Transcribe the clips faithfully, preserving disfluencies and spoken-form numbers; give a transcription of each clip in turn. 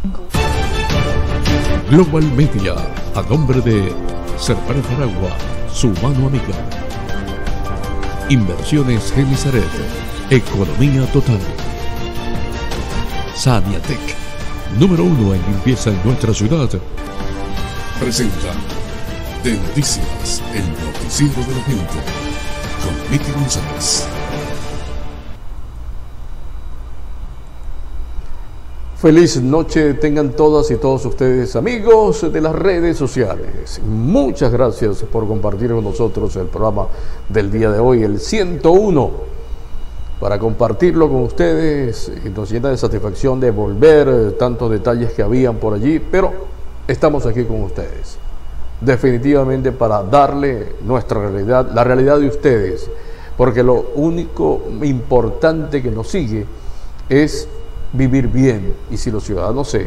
Global Media, a nombre de Serpar Aragua, su mano amiga. Inversiones Genizaret, economía total. Saniatec, número uno en limpieza en nuestra ciudad, presenta de Noticias, el noticiero de la gente, con Miki González. Feliz noche tengan todas y todos ustedes, amigos de las redes sociales. Muchas gracias por compartir con nosotros el programa del día de hoy, el ciento uno, para compartirlo con ustedes. Y nos llena de satisfacción de volver tantos detalles que habían por allí, pero estamos aquí con ustedes, definitivamente para darle nuestra realidad, la realidad de ustedes, porque lo único importante que nos sigue es vivir bien, y si los ciudadanos se,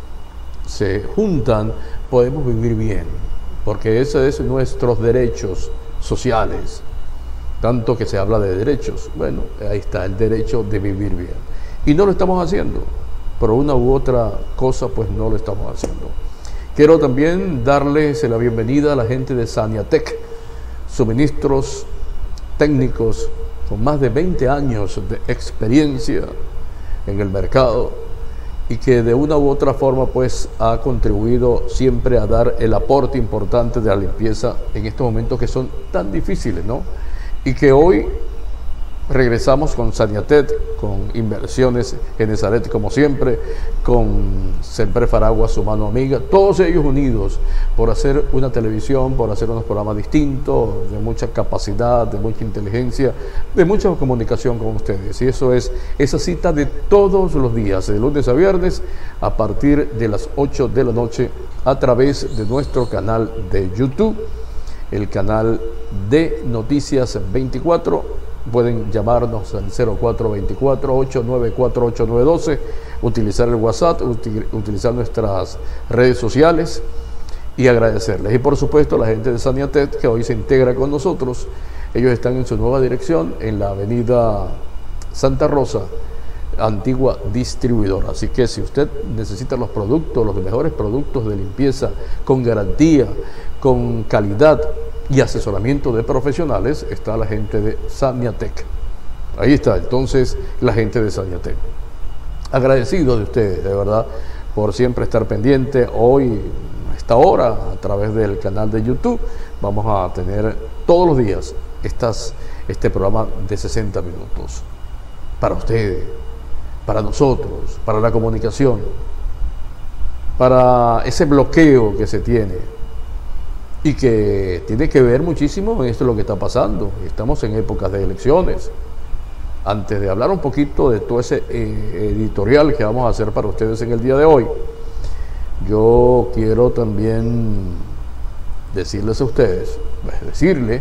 se juntan, podemos vivir bien, porque ese es nuestros derechos sociales. Tanto que se habla de derechos, bueno, ahí está el derecho de vivir bien, y no lo estamos haciendo, por una u otra cosa, pues no lo estamos haciendo. Quiero también darles la bienvenida a la gente de Saniatec, suministros técnicos con más de veinte años de experiencia en el mercado, y que de una u otra forma pues ha contribuido siempre a dar el aporte importante de la limpieza en estos momentos que son tan difíciles, ¿no? Y que hoy regresamos con Saniatec, con Inversiones Genizaret, como siempre, con Serpar Aragua, su mano amiga, todos ellos unidos por hacer una televisión, por hacer unos programas distintos, de mucha capacidad, de mucha inteligencia, de mucha comunicación con ustedes. Y eso es esa cita de todos los días, de lunes a viernes, a partir de las ocho de la noche, a través de nuestro canal de YouTube, el canal de Noticias veinticuatro. Pueden llamarnos al cero cuatro dos cuatro, ocho nueve cuatro, ocho nueve uno dos, utilizar el WhatsApp, util, utilizar nuestras redes sociales y agradecerles. Y por supuesto a la gente de Saniatec que hoy se integra con nosotros. Ellos están en su nueva dirección en la avenida Santa Rosa, antigua distribuidora. Así que si usted necesita los productos, los mejores productos de limpieza con garantía, con calidad y asesoramiento de profesionales, está la gente de Saniatec. Ahí está entonces la gente de Saniatec. Agradecido de ustedes, de verdad, por siempre estar pendiente. Hoy, a esta hora, a través del canal de YouTube, vamos a tener todos los días estas, este programa de sesenta minutos para ustedes, para nosotros, para la comunicación, para ese bloqueo que se tiene y que tiene que ver muchísimo en esto lo que está pasando. Estamos en épocas de elecciones. Antes de hablar un poquito de todo ese eh, editorial que vamos a hacer para ustedes en el día de hoy, yo quiero también decirles a ustedes, pues decirle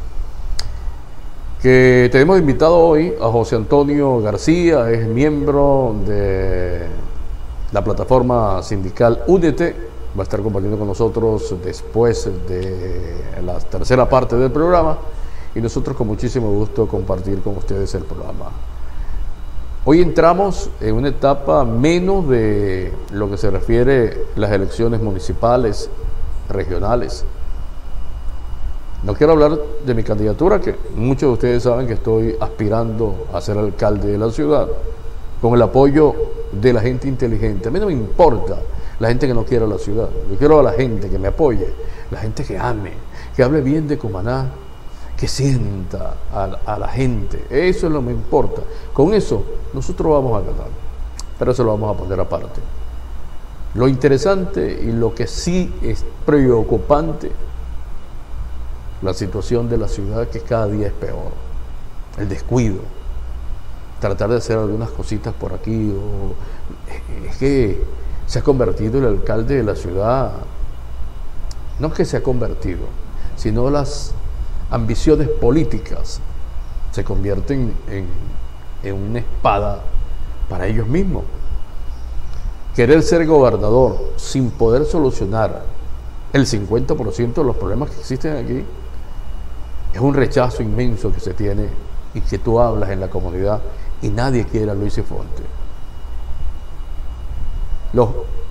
que tenemos invitado hoy a José Antonio García, es miembro de la plataforma sindical Únete. Va a estar compartiendo con nosotros después de la tercera parte del programa, y nosotros con muchísimo gusto compartir con ustedes el programa. Hoy entramos en una etapa menos de lo que se refiere a las elecciones municipales, regionales. No quiero hablar de mi candidatura, que muchos de ustedes saben que estoy aspirando a ser alcalde de la ciudad, con el apoyo de la gente inteligente. A mí no me importa la gente que no quiera la ciudad. Yo quiero a la gente que me apoye, la gente que ame, que hable bien de Cumaná, que sienta a, a la gente. Eso es lo que me importa. Con eso nosotros vamos a ganar, pero eso lo vamos a poner aparte. Lo interesante y lo que sí es preocupante, la situación de la ciudad, que cada día es peor. El descuido, tratar de hacer algunas cositas por aquí, o es que se ha convertido el alcalde de la ciudad, no es que se ha convertido, sino las ambiciones políticas se convierten en, en una espada para ellos mismos. Querer ser gobernador sin poder solucionar el cincuenta por ciento de los problemas que existen aquí es un rechazo inmenso que se tiene, y que tú hablas en la comunidad y nadie quiere a Luis Fonte. Los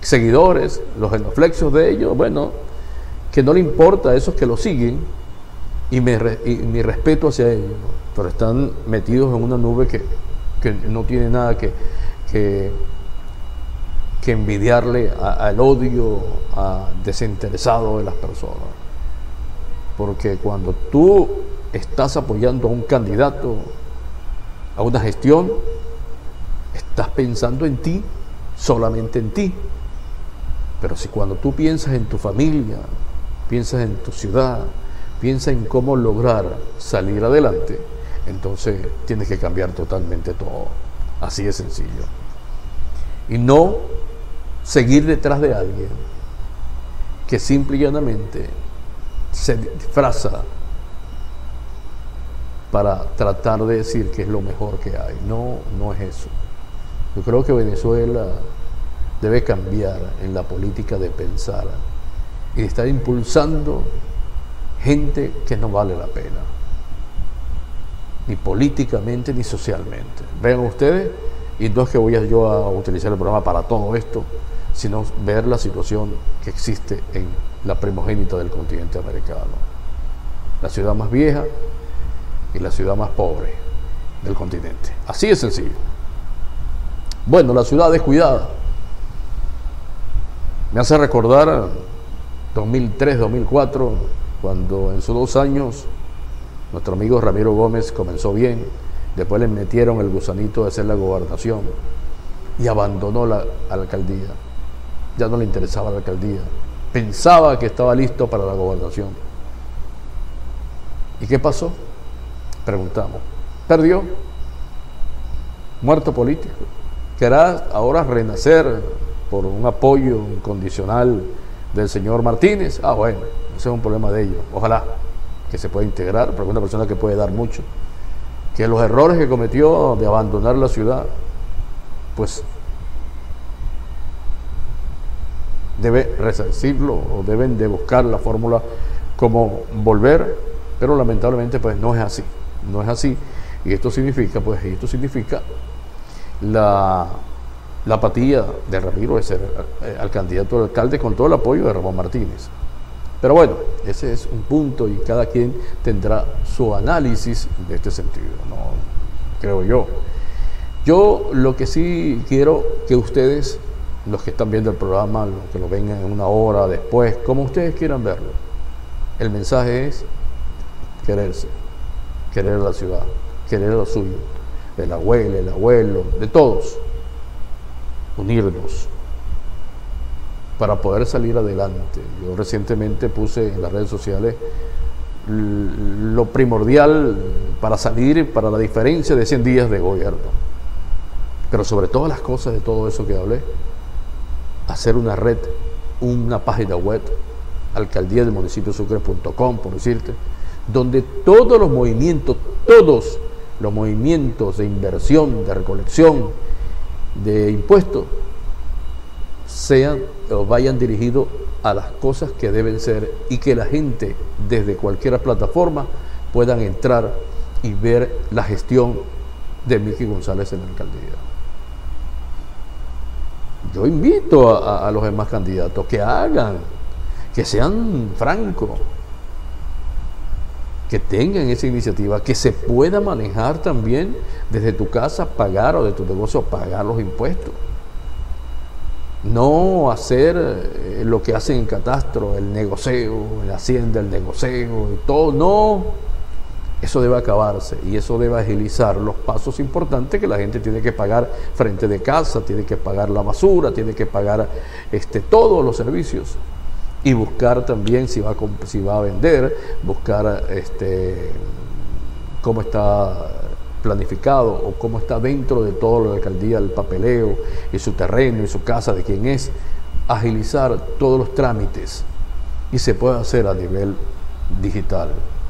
seguidores, los genuflexos de ellos, bueno, que no le importa a esos que lo siguen, y, me, y mi respeto hacia ellos, pero están metidos en una nube que, que no tiene nada que, que, que envidiarle al odio a desinteresado de las personas. Porque cuando tú estás apoyando a un candidato, a una gestión, estás pensando en ti, solamente en ti. Pero si cuando tú piensas en tu familia, piensas en tu ciudad, piensas en cómo lograr salir adelante, entonces tienes que cambiar totalmente todo. Así de sencillo. Y no seguir detrás de alguien que simple y llanamente se disfraza para tratar de decir que es lo mejor que hay. No, no es eso. Yo creo que Venezuela debe cambiar en la política de pensar y de estar impulsando gente que no vale la pena, ni políticamente ni socialmente. Vean ustedes, y no es que voy a yo a utilizar el programa para todo esto, sino ver la situación que existe en la primogénita del continente americano, la ciudad más vieja y la ciudad más pobre del continente. Así de sencillo. Bueno, la ciudad descuidada me hace recordar dos mil tres, dos mil cuatro, cuando en sus dos años nuestro amigo Ramiro Gómez comenzó bien, después le metieron el gusanito de hacer la gobernación y abandonó la alcaldía. Ya no le interesaba la alcaldía, pensaba que estaba listo para la gobernación. ¿Y qué pasó? Preguntamos. Perdió, muerto político. Querrá ahora renacer por un apoyo incondicional del señor Martínez. Ah, bueno, ese es un problema de ellos. Ojalá que se pueda integrar, porque es una persona que puede dar mucho. Que los errores que cometió de abandonar la ciudad, pues debe resarcirlo, o deben de buscar la fórmula como volver, pero lamentablemente pues no es así, no es así. Y esto significa, pues esto significa la, la apatía de Ramiro de ser eh, al candidato al alcalde con todo el apoyo de Ramón Martínez. Pero bueno, ese es un punto y cada quien tendrá su análisis de este sentido, no creo yo. Yo lo que sí quiero que ustedes, los que están viendo el programa, los que lo vengan en una hora después, como ustedes quieran verlo, el mensaje es quererse, querer la ciudad, querer lo suyo, de la abuela, el abuelo, de todos, unirnos para poder salir adelante. Yo recientemente puse en las redes sociales lo primordial para salir, para la diferencia de cien días de gobierno, pero sobre todas las cosas de todo eso que hablé, hacer una red, una página web, alcaldía del municipio sucre punto com, por decirte, donde todos los movimientos, todos los movimientos de inversión, de recolección, de impuestos, sean o vayan dirigidos a las cosas que deben ser, y que la gente desde cualquier plataforma puedan entrar y ver la gestión de Miki González en la alcaldía. Yo invito a, a, a los demás candidatos que hagan, que sean francos, que tengan esa iniciativa, que se pueda manejar también desde tu casa, pagar, o de tu negocio pagar los impuestos. No hacer eh, lo que hacen en catastro, el negocio, en Hacienda, el negocio y todo, no. Eso debe acabarse, y eso debe agilizar los pasos importantes que la gente tiene que pagar frente de casa, tiene que pagar la basura, tiene que pagar este, todos los servicios, y buscar también si va a, si va a vender, buscar este, cómo está planificado o cómo está dentro de todo la alcaldía el papeleo y su terreno y su casa de quién es, agilizar todos los trámites, y se puede hacer a nivel digital.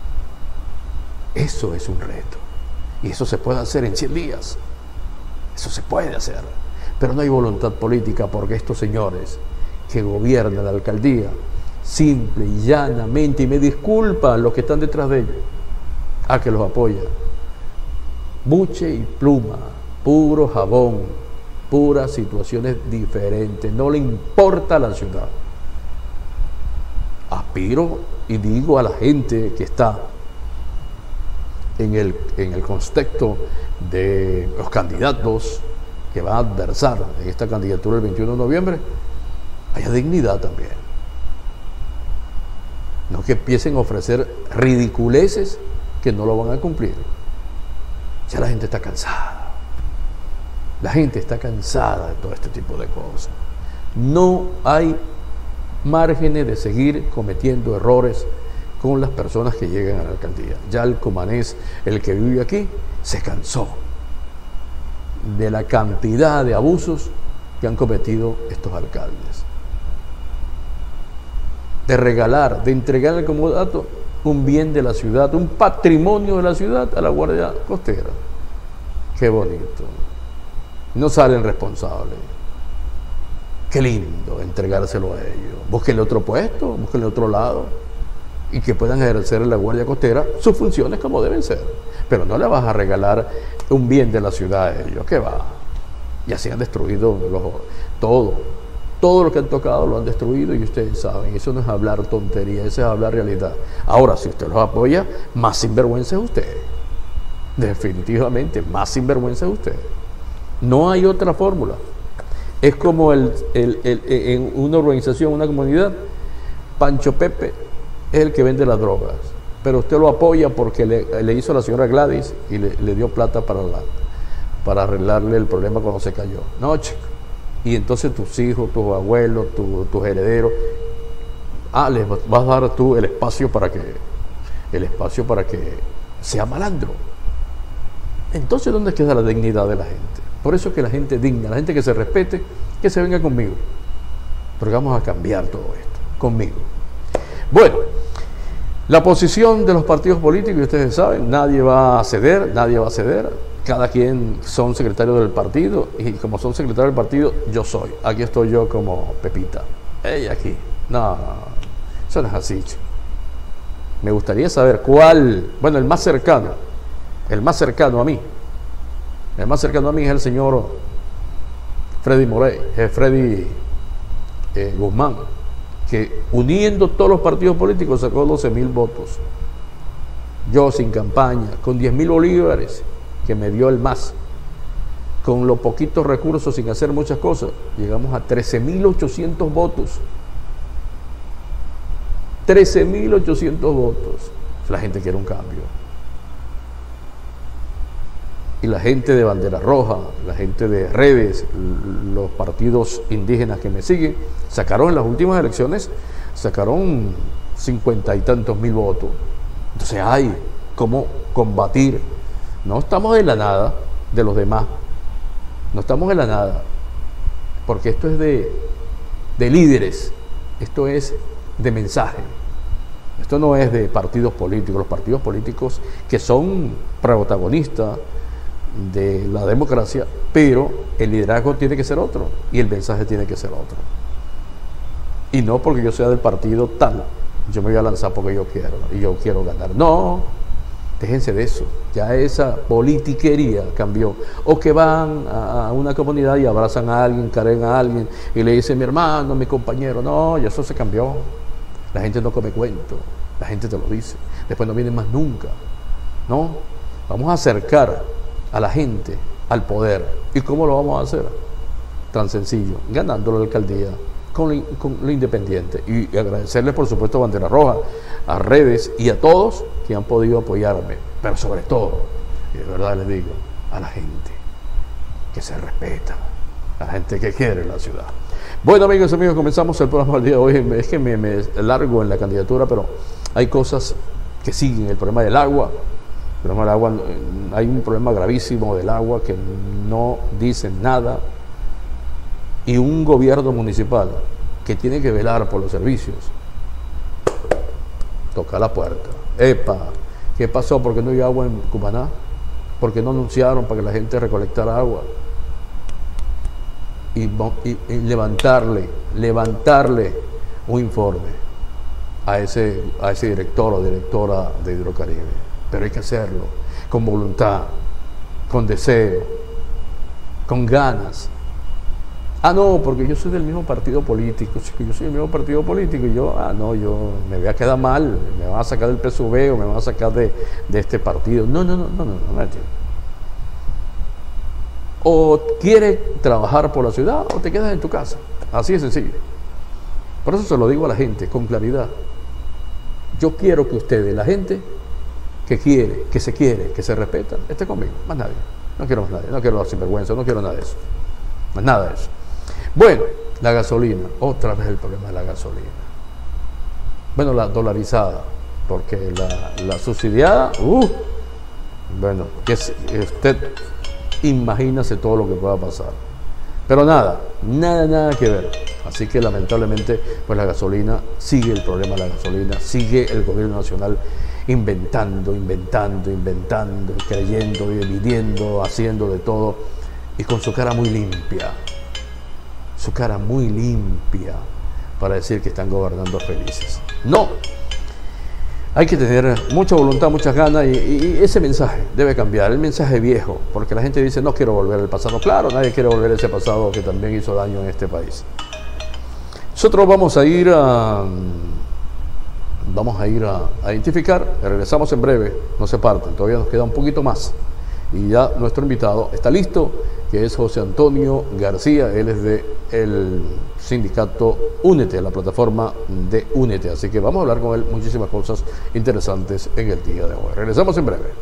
Eso es un reto, y eso se puede hacer en cien días, eso se puede hacer, pero no hay voluntad política, porque estos señores que gobiernan la alcaldía, simple y llanamente, y me disculpan los que están detrás de ellos, a que los apoyan, buche y pluma, puro jabón, puras situaciones diferentes, no le importa la ciudad. Aspiro y digo a la gente que está en el, en el contexto de los candidatos que van a adversar en esta candidatura el veintiuno de noviembre, haya dignidad también. No que empiecen a ofrecer ridiculeces que no lo van a cumplir. Ya la gente está cansada. La gente está cansada de todo este tipo de cosas. No hay márgenes de seguir cometiendo errores con las personas que llegan a la alcaldía. Ya el cumanés, el que vive aquí, se cansó de la cantidad de abusos que han cometido estos alcaldes. De regalar, de entregar como dato un bien de la ciudad, un patrimonio de la ciudad a la Guardia Costera. Qué bonito. No salen responsables. Qué lindo entregárselo a ellos. Búsquenle otro puesto, búsquenle otro lado y que puedan ejercer en la Guardia Costera sus funciones como deben ser. Pero no le vas a regalar un bien de la ciudad a ellos. ¿Qué va? Ya se han destruido los, todo. Todo lo que han tocado lo han destruido y ustedes saben, eso no es hablar tontería, eso es hablar realidad. Ahora, si usted los apoya, más sinvergüenza es usted. Definitivamente, más sinvergüenza es usted. No hay otra fórmula. Es como el, el, el, en una organización, una comunidad, Pancho Pepe es el que vende las drogas, pero usted lo apoya porque le, le hizo a la señora Gladys y le, le dio plata para, la, para arreglarle el problema cuando se cayó. No, chico. Y entonces tus hijos, tus abuelos, tu, tus herederos, ah, les vas a dar tú el espacio para que, el espacio para que sea malandro. Entonces, ¿dónde queda la dignidad de la gente? Por eso es que la gente digna, la gente que se respete, que se venga conmigo. Porque vamos a cambiar todo esto, conmigo. Bueno, la posición de los partidos políticos, ustedes saben, nadie va a ceder, nadie va a ceder. Cada quien son secretarios del partido y como son secretarios del partido, yo soy. Aquí estoy yo como Pepita. Ella aquí. No, no, no. Eso no es así, chico. Me gustaría saber cuál, bueno, el más cercano, el más cercano a mí, el más cercano a mí es el señor Freddy Morey, eh, Freddy eh, Guzmán, que uniendo todos los partidos políticos sacó doce mil votos. Yo sin campaña, con diez mil bolívares, que me dio el M A S, con los poquitos recursos, sin hacer muchas cosas, llegamos a trece mil ochocientos votos. trece mil ochocientos votos. La gente quiere un cambio. Y la gente de Bandera Roja, la gente de redes, los partidos indígenas que me siguen, sacaron en las últimas elecciones, sacaron cincuenta y tantos mil votos. Entonces hay cómo combatir. No estamos en la nada de los demás, no estamos en la nada, porque esto es de, de líderes, esto es de mensaje, esto no es de partidos políticos. Los partidos políticos que son protagonistas de la democracia, pero el liderazgo tiene que ser otro y el mensaje tiene que ser otro. Y no porque yo sea del partido tal, yo me voy a lanzar porque yo quiero y yo quiero ganar. No. Déjense de eso, ya esa politiquería cambió. O que van a una comunidad y abrazan a alguien, cargan a alguien y le dicen mi hermano, mi compañero. No, ya eso se cambió. La gente no come cuento, la gente te lo dice. Después no viene más nunca. No, vamos a acercar a la gente al poder. ¿Y cómo lo vamos a hacer? Tan sencillo, ganando la alcaldía con, con lo independiente. Y agradecerles, por supuesto, a Bandera Roja, a redes y a todos que han podido apoyarme, pero sobre todo, y de verdad les digo, a la gente que se respeta, a la gente que quiere la ciudad. Bueno, amigos y amigos, comenzamos el programa del día de hoy. Es que me, me largo en la candidatura, pero hay cosas que siguen. El problema del agua, el problema del agua, hay un problema gravísimo del agua que no dicen nada, y un gobierno municipal que tiene que velar por los servicios. Toca la puerta. Epa, ¿qué pasó? ¿Por qué no hay agua en Cumaná? ¿Por qué no anunciaron para que la gente recolectara agua? Y, y, y levantarle, levantarle un informe a ese, a ese director o directora de Hidrocaribe. Pero hay que hacerlo con voluntad, con deseo, con ganas Ah, no, porque yo soy del mismo partido político, yo soy del mismo partido político y yo, ah, no, yo me voy a quedar mal, me van a sacar del P S U V o me van a sacar de, de este partido. No, no, no, no, no, no, no entiendo. O quieres trabajar por la ciudad o te quedas en tu casa, así de sencillo. Por eso se lo digo a la gente con claridad. Yo quiero que ustedes, la gente que quiere, que se quiere, que se respeta, esté conmigo, más nadie. No quiero más nadie, no quiero sinvergüenza, no quiero nada de eso, más nada de eso. Bueno, la gasolina, otra vez el problema de la gasolina. Bueno, la dolarizada, porque la, la subsidiada, uh, bueno, que usted imagínese todo lo que pueda pasar. Pero nada, nada, nada que ver. Así que lamentablemente, pues la gasolina, sigue el problema de la gasolina, sigue el gobierno nacional inventando, inventando, inventando, creyendo, dividiendo, haciendo de todo, y con su cara muy limpia. Su cara muy limpia para decir que están gobernando felices. No, hay que tener mucha voluntad, muchas ganas y, y ese mensaje debe cambiar, el mensaje viejo, porque la gente dice no quiero volver al pasado. Claro, nadie quiere volver a ese pasado que también hizo daño en este país. Nosotros vamos a ir a, vamos a, ir a, a identificar, regresamos en breve, no se parten, todavía nos queda un poquito más y ya nuestro invitado está listo, que es José Antonio García. Él es de el sindicato Únete, la plataforma de Únete. Así que vamos a hablar con él muchísimas cosas interesantes en el día de hoy. Regresamos en breve.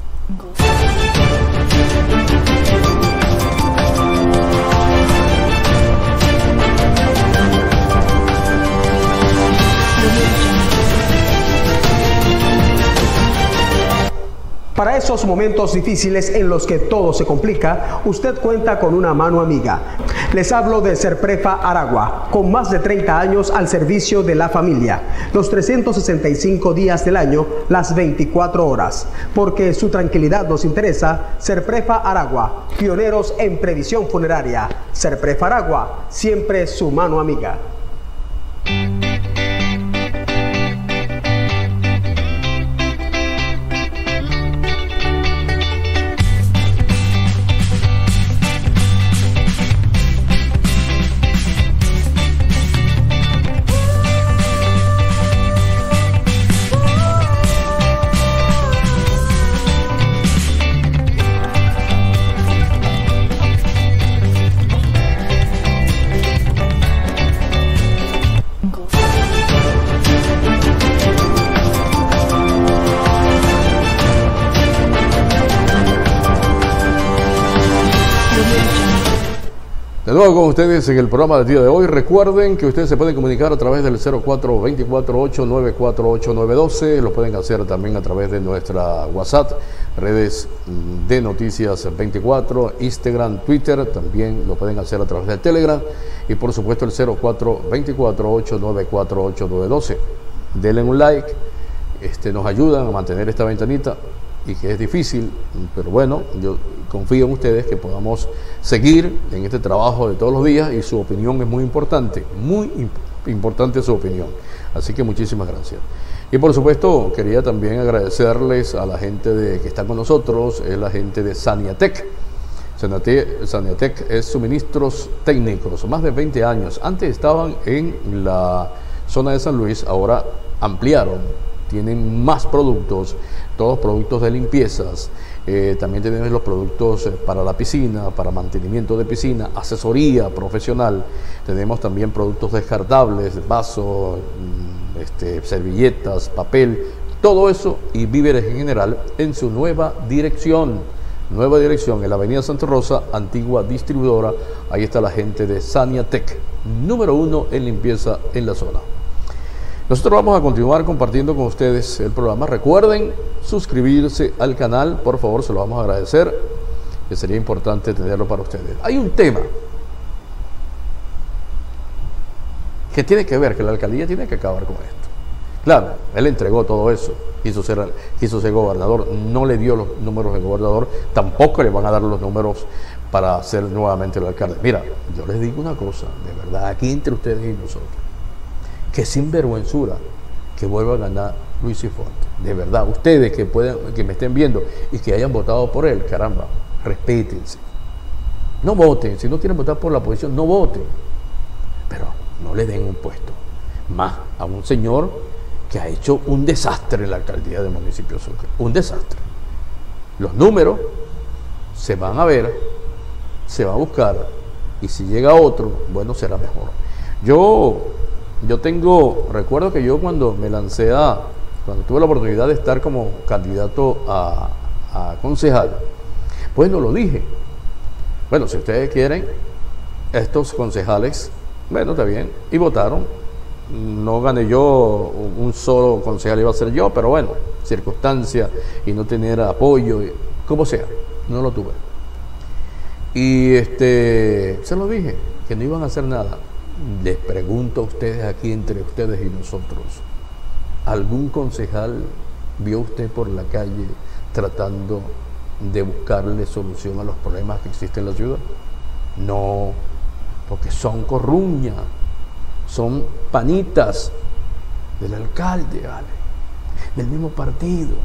Para esos momentos difíciles en los que todo se complica, usted cuenta con una mano amiga. Les hablo de Serprefa Aragua, con más de treinta años al servicio de la familia, los trescientos sesenta y cinco días del año, las veinticuatro horas. Porque su tranquilidad nos interesa, Serprefa Aragua, pioneros en previsión funeraria. Serprefa Aragua, siempre su mano amiga. De nuevo con ustedes en el programa del día de hoy. Recuerden que ustedes se pueden comunicar a través del cero cuatro dos cuatro ocho nueve cuatro ocho nueve uno dos. Lo pueden hacer también a través de nuestra WhatsApp, redes de Noticias veinticuatro, Instagram, Twitter. También lo pueden hacer a través de Telegram. Y por supuesto el cero cuatro dos cuatro ocho nueve cuatro ocho nueve uno dos. Denle un like, este, nos ayudan a mantener esta ventanita, y que es difícil, pero bueno, yo confío en ustedes que podamos seguir en este trabajo de todos los días, y su opinión es muy importante, muy imp importante su opinión. Así que muchísimas gracias. Y por supuesto, quería también agradecerles a la gente de, que está con nosotros, es la gente de Saniatec. Saniatec, Saniatec es suministros técnicos, más de veinte años. Antes estaban en la zona de San Luis, ahora ampliaron, tienen más productos, todos productos de limpiezas, eh, también tenemos los productos para la piscina, para mantenimiento de piscina, asesoría profesional, tenemos también productos descartables, vasos, este, servilletas, papel, todo eso y víveres en general en su nueva dirección, nueva dirección en la avenida Santa Rosa, antigua distribuidora. Ahí está la gente de Saniatec, número uno en limpieza en la zona. Nosotros vamos a continuar compartiendo con ustedes el programa. Recuerden suscribirse al canal, por favor, se lo vamos a agradecer, que sería importante tenerlo para ustedes. Hay un tema que tiene que ver, que la alcaldía tiene que acabar con esto. Claro, él entregó todo eso, quiso ser, quiso ser gobernador, no le dio los números de gobernador, tampoco le van a dar los números para ser nuevamente el alcalde. Mira, yo les digo una cosa, de verdad, aquí entre ustedes y nosotros, que sin vergüenzura que vuelva a ganar Luis Cifuentes. De verdad, ustedes que puedan, que me estén viendo y que hayan votado por él, caramba, respétense, No voten, si no quieren votar por la oposición, no voten, pero no le den un puesto más a un señor que ha hecho un desastre en la alcaldía del municipio de Sucre, un desastre. Los números se van a ver, se va a buscar, y si llega otro, bueno, será mejor. Yo, yo tengo, recuerdo que yo cuando me lancé a, cuando tuve la oportunidad de estar como candidato a, a concejal, pues no lo dije. Bueno, si ustedes quieren, estos concejales, bueno, está bien, y votaron. No gané yo, un solo concejal iba a ser yo, pero bueno, circunstancia y no tener apoyo, como sea, no lo tuve. Y este, se lo dije, que no iban a hacer nada. Les pregunto a ustedes aquí, entre ustedes y nosotros, ¿algún concejal vio usted por la calle tratando de buscarle solución a los problemas que existen en la ciudad? No, porque son corruña, son panitas del alcalde, ¿vale?, del mismo partido.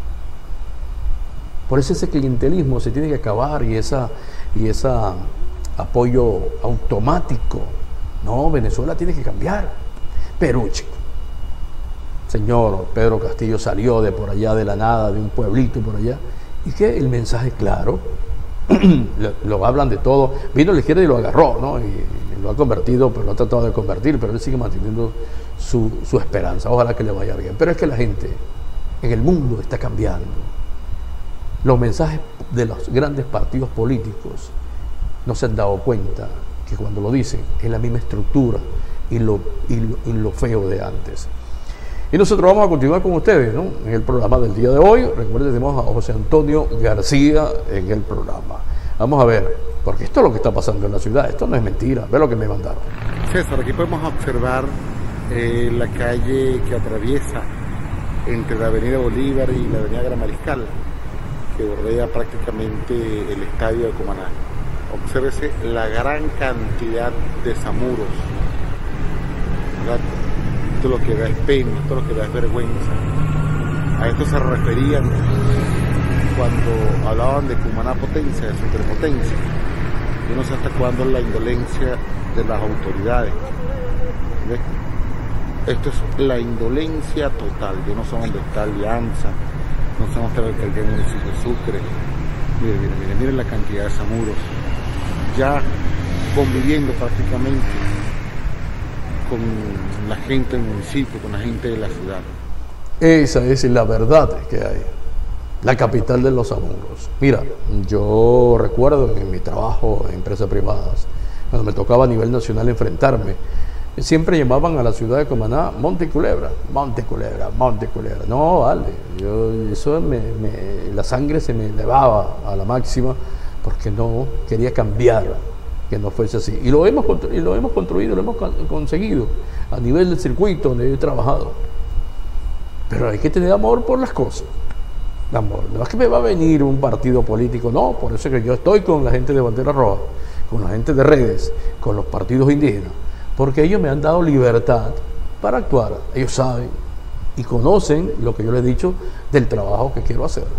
Por eso ese clientelismo se tiene que acabar, y esa y ese apoyo automático. No, Venezuela tiene que cambiar. Perú, chico. Señor Pedro Castillo salió de por allá, de la nada, de un pueblito por allá, y que el mensaje claro, lo, lo hablan de todo, vino a la izquierda y lo agarró, ¿no? Y, y lo ha convertido, pero lo ha tratado de convertir, pero él sigue manteniendo su, su esperanza. Ojalá que le vaya bien. Pero es que la gente en el mundo está cambiando. Los mensajes de los grandes partidos políticos no se han dado cuenta que cuando lo dicen es la misma estructura y lo, y lo, y lo feo de antes. Y nosotros vamos a continuar con ustedes, ¿no?, en el programa del día de hoy. Recuerden, tenemos a José Antonio García en el programa. Vamos a ver, porque esto es lo que está pasando en la ciudad, esto no es mentira. Ve lo que me mandaron. César, aquí podemos observar eh, la calle que atraviesa entre la avenida Bolívar y la avenida Gran Mariscal, que bordea prácticamente el estadio de Cumaná. Obsérvese la gran cantidad de zamuros, ¿verdad? Esto lo que da es pena, esto lo que da es vergüenza. A esto se referían cuando hablaban de Cumaná potencia, de superpotencia. Yo no sé hasta cuándo la indolencia de las autoridades. ¿Ves? Esto es la indolencia total. Yo no sé dónde está Alianza, no sé dónde está la alcaldía del municipio de Sucre. Miren, miren, miren, miren la cantidad de zamuros. Ya conviviendo prácticamente con la gente del municipio, con la gente de la ciudad. Esa es la verdad que hay. La capital de los zamuros. Mira, yo recuerdo en mi trabajo en empresas privadas, cuando me tocaba a nivel nacional enfrentarme, siempre llamaban a la ciudad de Cumaná Monte Culebra, Monte Culebra, Monte Culebra. No, vale, yo, eso me, me, la sangre se me elevaba a la máxima, porque no quería cambiar, que no fuese así. Y lo hemos, y lo hemos construido, lo hemos conseguido a nivel del circuito donde he trabajado. Pero hay que tener amor por las cosas. Amor. No es que me va a venir un partido político, no, por eso es que yo estoy con la gente de Bandera Roja, con la gente de redes, con los partidos indígenas, porque ellos me han dado libertad para actuar. Ellos saben y conocen lo que yo les he dicho del trabajo que quiero hacer.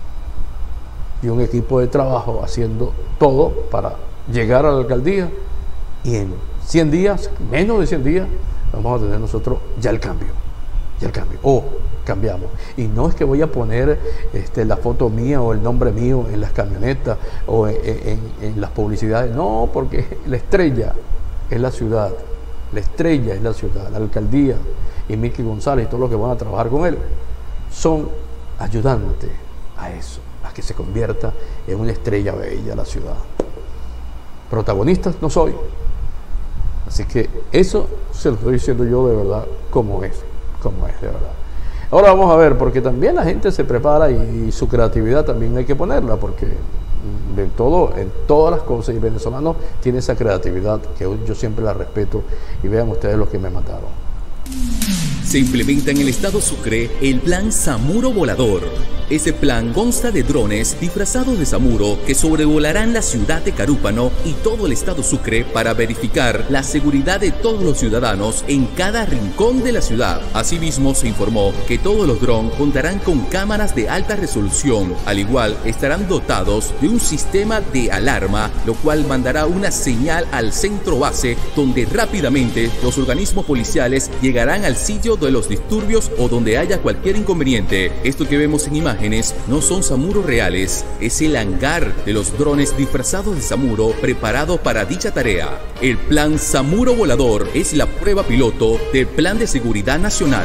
Y un equipo de trabajo haciendo todo para llegar a la alcaldía, y en cien días, menos de cien días, vamos a tener nosotros ya el cambio, ya el cambio, o cambiamos. Y no es que voy a poner este, la foto mía o el nombre mío en las camionetas o en, en, en las publicidades, no, porque la estrella es la ciudad, la estrella es la ciudad, la alcaldía y Miki González y todos los que van a trabajar con él son ayudantes a eso, a que se convierta en una estrella bella la ciudad. Protagonistas no soy. Así que eso se lo estoy diciendo yo de verdad como es, como es de verdad. Ahora vamos a ver, porque también la gente se prepara y, y su creatividad también hay que ponerla, porque de todo, en todas las cosas, y el venezolano tiene esa creatividad que yo siempre la respeto, y vean ustedes lo que me mataron. Se implementa en el estado Sucre el plan Zamuro Volador, Ese plan consta de drones disfrazados de Samuro que sobrevolarán la ciudad de Carúpano y todo el estado Sucre para verificar la seguridad de todos los ciudadanos en cada rincón de la ciudad. Asimismo, se informó que todos los drones contarán con cámaras de alta resolución. Al igual, estarán dotados de un sistema de alarma, lo cual mandará una señal al centro base, donde rápidamente los organismos policiales llegarán al sitio de los disturbios o donde haya cualquier inconveniente. Esto que vemos en imágenes no son Samuro reales, es el hangar de los drones disfrazados de Samuro preparado para dicha tarea. El plan Samuro Volador es la prueba piloto del Plan de Seguridad Nacional.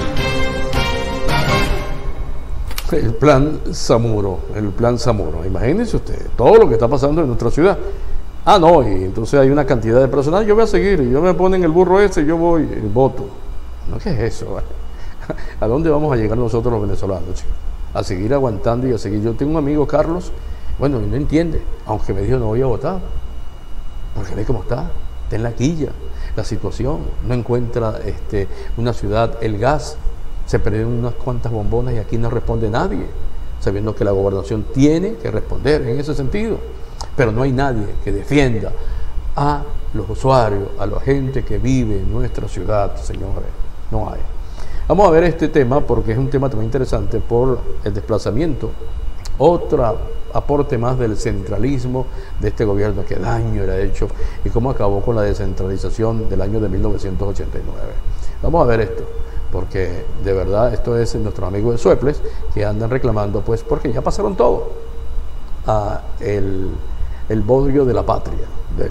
El plan Samuro, el plan Samuro. Imagínense ustedes todo lo que está pasando en nuestra ciudad. Ah, no, y entonces hay una cantidad de personas. Yo voy a seguir, yo me ponen el burro ese y yo voy y voto. No, ¿qué es eso? ¿A dónde vamos a llegar nosotros los venezolanos, chicos? A seguir aguantando y a seguir. Yo tengo un amigo, Carlos, bueno, y no entiende, aunque me dijo no voy a votar, porque ve cómo está, está en la quilla, la situación, no encuentra este, una ciudad, el gas, se perdieron unas cuantas bombonas y aquí no responde nadie, sabiendo que la gobernación tiene que responder en ese sentido, pero no hay nadie que defienda a los usuarios, a la gente que vive en nuestra ciudad, señores, no hay. Vamos a ver este tema porque es un tema también interesante por el desplazamiento. Otro aporte más del centralismo de este gobierno, que daño le ha hecho y cómo acabó con la descentralización del año de mil novecientos ochenta y nueve. Vamos a ver esto, porque de verdad esto es nuestros amigos de Sueples que andan reclamando, pues porque ya pasaron todo a el, el bodrio de la patria. De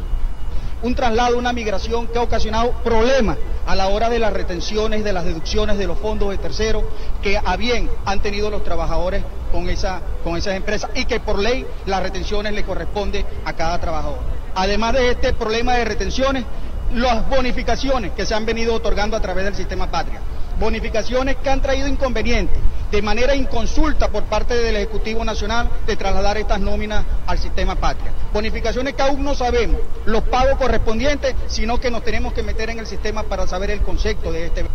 un traslado, una migración que ha ocasionado problemas a la hora de las retenciones, de las deducciones de los fondos de terceros que a bien han tenido los trabajadores con, esa, con esas empresas y que por ley las retenciones le corresponde a cada trabajador. Además de este problema de retenciones, las bonificaciones que se han venido otorgando a través del sistema Patria, bonificaciones que han traído inconvenientes de manera inconsulta por parte del Ejecutivo Nacional de trasladar estas nóminas al sistema Patria. Bonificaciones que aún no sabemos los pagos correspondientes, sino que nos tenemos que meter en el sistema para saber el concepto de este.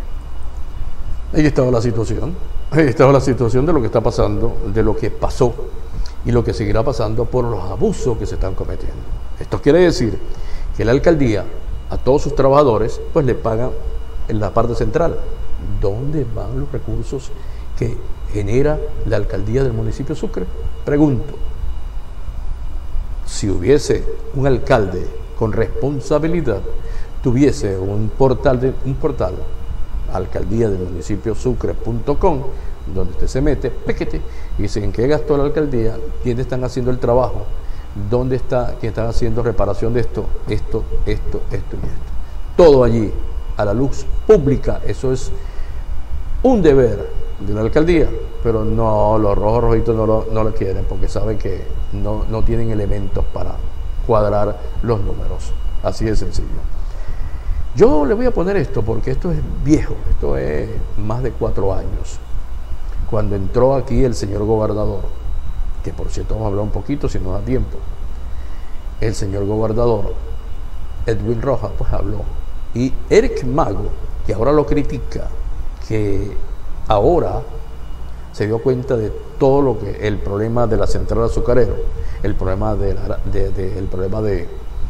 Ahí estaba la situación, ahí estaba la situación de lo que está pasando, de lo que pasó y lo que seguirá pasando por los abusos que se están cometiendo. Esto quiere decir que la alcaldía a todos sus trabajadores pues le pagan en la parte central. ¿Dónde van los recursos que genera la alcaldía del municipio Sucre? Pregunto, si hubiese un alcalde con responsabilidad, tuviese un portal, de, un portal alcaldía del municipio Sucre punto com, donde usted se mete, pequete, y dice en qué gastó la alcaldía, quiénes están haciendo el trabajo, dónde está, quién está haciendo reparación de esto, esto, esto, esto y esto. Todo allí, a la luz pública. Eso es un deber de la alcaldía, pero no, los rojos rojitos no lo, no lo quieren porque saben que no, no tienen elementos para cuadrar los números. Así de sencillo. Yo le voy a poner esto porque esto es viejo, esto es más de cuatro años. Cuando entró aquí el señor gobernador, que por cierto vamos a hablar un poquito si nos da tiempo, el señor gobernador Edwin Rojas pues habló, y Eric Mago, que ahora lo critica, que ahora se dio cuenta de todo lo que el problema de la central azucarera, el problema de, de, de el problema de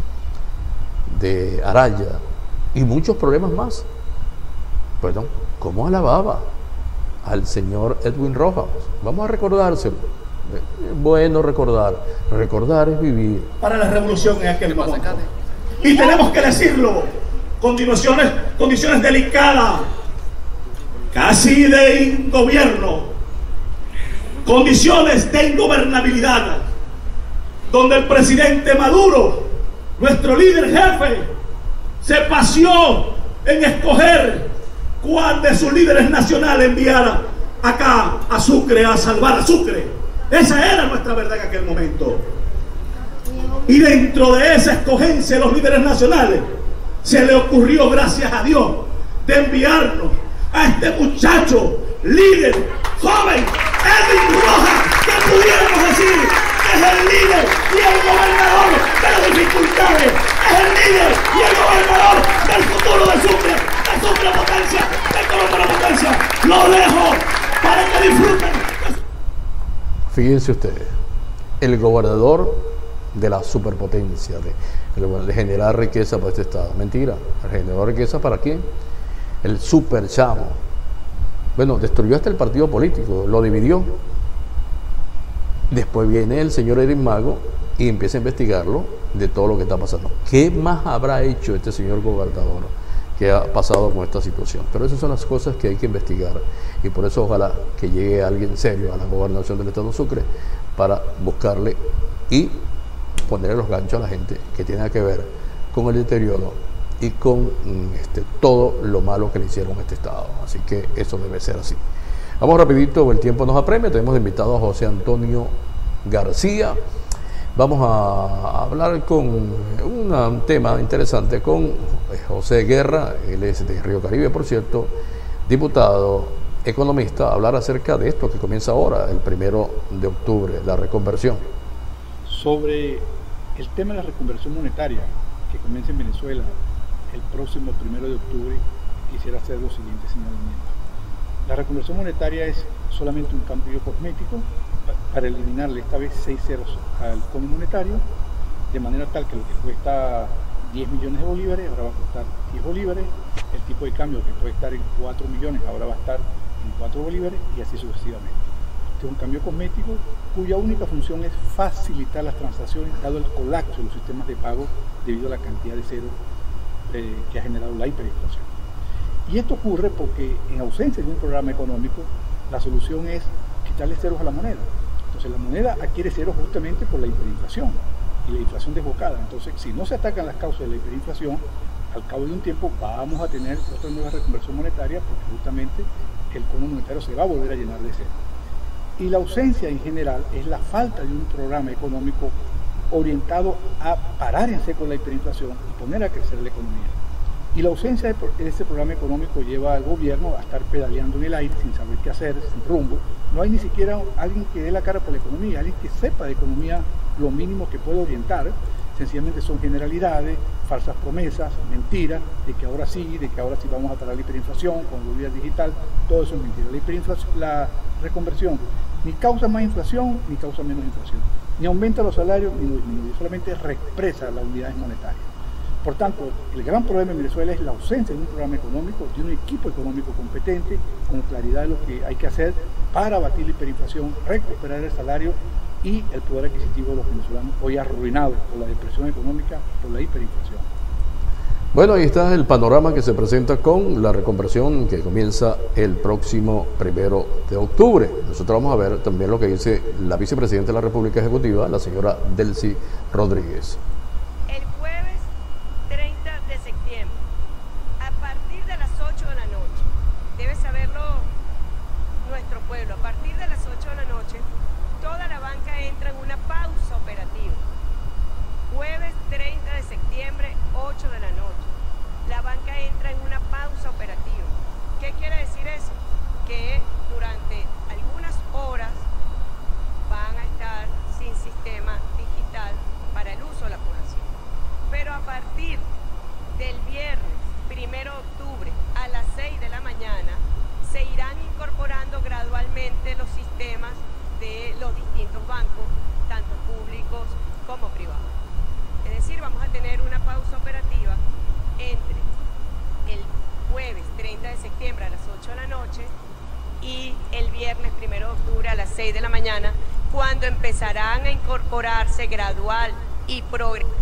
de Araya y muchos problemas más. Perdón, ¿cómo alababa al señor Edwin Rojas? Vamos a recordárselo. Bueno, recordar, recordar es vivir. Para la revolución en aquel momento. Y tenemos que decirlo, condiciones, condiciones delicadas, casi de gobierno, condiciones de ingobernabilidad, donde el presidente Maduro, nuestro líder jefe, se paseó en escoger cuál de sus líderes nacionales enviara acá a Sucre, a salvar a Sucre. Esa era nuestra verdad en aquel momento. Y dentro de esa escogencia de los líderes nacionales, se le ocurrió, gracias a Dios, de enviarnos a este muchacho, líder, joven, Edwin Rojas, que pudiéramos decir que es el líder y el gobernador de las dificultades, es el líder y el gobernador del futuro de Sucre, de Sucre potencia, de Colombia potencia. Lo dejo para que disfruten. Fíjense ustedes, el gobernador de la superpotencia, de, de generar riqueza para este estado. Mentira, generó riqueza ¿para quién? El super chamo. Bueno, destruyó hasta el partido político, lo dividió. Después viene el señor Eric Mago y empieza a investigarlo de todo lo que está pasando. ¿Qué más habrá hecho este señor gobernador que ha pasado con esta situación? Pero esas son las cosas que hay que investigar, y por eso ojalá que llegue alguien serio a la gobernación del estado Sucre para buscarle y ponerle los ganchos a la gente que tenga que ver con el deterioro y con este, todo lo malo que le hicieron a este estado. Así que eso debe ser así. Vamos rapidito, el tiempo nos apremia. Tenemos de invitado a José Antonio García. Vamos a hablar con una, un tema interesante con José Guerra. Él es de Río Caribe, por cierto, diputado, economista, a hablar acerca de esto que comienza ahora, el primero de octubre, la reconversión. Sobre el tema de la reconversión monetaria que comienza en Venezuela el próximo primero de octubre, quisiera hacer los siguientes señalamientos. La reconversión monetaria es solamente un cambio cosmético para eliminarle esta vez seis ceros al cono monetario, de manera tal que lo que cuesta diez millones de bolívares ahora va a costar diez bolívares, el tipo de cambio que puede estar en cuatro millones ahora va a estar en cuatro bolívares, y así sucesivamente. Este es un cambio cosmético cuya única función es facilitar las transacciones dado el colapso de los sistemas de pago debido a la cantidad de ceros eh, que ha generado la hiperinflación. Y esto ocurre porque en ausencia de un programa económico, la solución es quitarle ceros a la moneda. Entonces la moneda adquiere ceros justamente por la hiperinflación y la inflación desbocada. Entonces, si no se atacan las causas de la hiperinflación, al cabo de un tiempo vamos a tener otra nueva reconversión monetaria, porque justamente el cono monetario se va a volver a llenar de ceros. Y la ausencia en general es la falta de un programa económico orientado a parar en seco la hiperinflación y poner a crecer la economía. Y la ausencia de este programa económico lleva al gobierno a estar pedaleando en el aire sin saber qué hacer, sin rumbo. No hay ni siquiera alguien que dé la cara por la economía, alguien que sepa de economía lo mínimo que puede orientar. Sencillamente son generalidades, falsas promesas, mentiras, de que ahora sí, de que ahora sí vamos a parar la hiperinflación con el gobierno digital. Todo eso es mentira. La hiperinflación, la reconversión ni causa más inflación ni causa menos inflación, ni aumenta los salarios ni los disminuye, solamente reexpresa las unidades monetarias. Por tanto, el gran problema en Venezuela es la ausencia de un programa económico, de un equipo económico competente, con claridad de lo que hay que hacer para abatir la hiperinflación, recuperar el salario y el poder adquisitivo de los venezolanos, hoy arruinado por la depresión económica, por la hiperinflación. Bueno, ahí está el panorama que se presenta con la reconversión que comienza el próximo primero de octubre. Nosotros vamos a ver también lo que dice la vicepresidenta de la República Ejecutiva, la señora Delcy Rodríguez. El jueves treinta de septiembre, a partir de las ocho de la noche, debe saberlo nuestro pueblo, a partir de las ocho de la noche, toda la banca entra en una pausa operativa. Jueves treinta de septiembre, ocho de la noche. La banca entra en una pausa operativa. ¿Qué quiere decir eso? Que durante algunas horas van a estar sin sistema digital para el uso de la población. Pero a partir del viernes primero de octubre a las seis de la mañana se irán incorporando gradualmente los sistemas de los distintos bancos, tanto públicos como privados. Es decir, vamos a tener una pausa operativa entre el jueves treinta de septiembre a las ocho de la noche y el viernes primero de octubre a las seis de la mañana, cuando empezarán a incorporarse gradual y progresivo.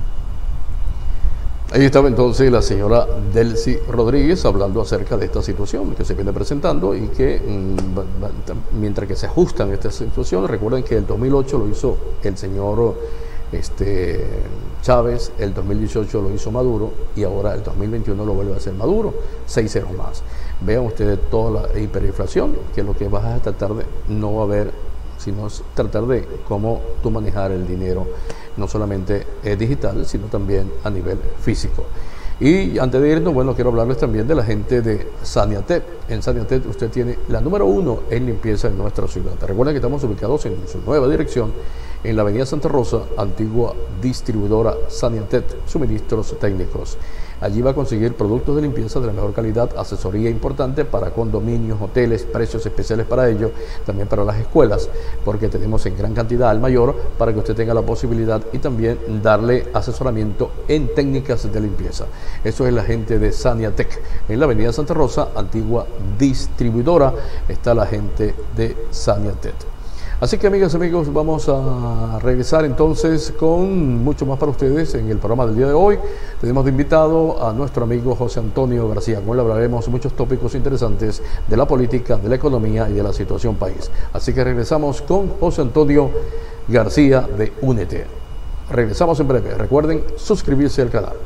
Ahí estaba entonces la señora Delcy Rodríguez hablando acerca de esta situación que se viene presentando y que mmm, mientras que se ajustan estas situaciones, recuerden que el dos mil ocho lo hizo el señor este, Chávez, el dos mil dieciocho lo hizo Maduro y ahora el dos mil veintiuno lo vuelve a hacer Maduro, seis ceros más. Vean ustedes toda la hiperinflación, que lo que vas a tratar de no va a haber, sino es tratar de cómo tú manejar el dinero, no solamente eh, digital, sino también a nivel físico. Y antes de irnos, bueno, quiero hablarles también de la gente de Saniatep. En Saniatep usted tiene la número uno en limpieza en nuestra ciudad. Recuerden que estamos ubicados en su nueva dirección, en la avenida Santa Rosa, antigua distribuidora Saniatep, suministros técnicos. Allí va a conseguir productos de limpieza de la mejor calidad, asesoría importante para condominios, hoteles, precios especiales para ello, también para las escuelas, porque tenemos en gran cantidad al mayor para que usted tenga la posibilidad y también darle asesoramiento en técnicas de limpieza. Eso es la gente de Saniatec. En la avenida Santa Rosa, antigua distribuidora, está la gente de Saniatec. Así que, amigas y amigos, vamos a regresar entonces con mucho más para ustedes en el programa del día de hoy. Tenemos de invitado a nuestro amigo José Antonio García. Con él hablaremos muchos tópicos interesantes de la política, de la economía y de la situación país. Así que regresamos con José Antonio García de Únete. Regresamos en breve. Recuerden suscribirse al canal.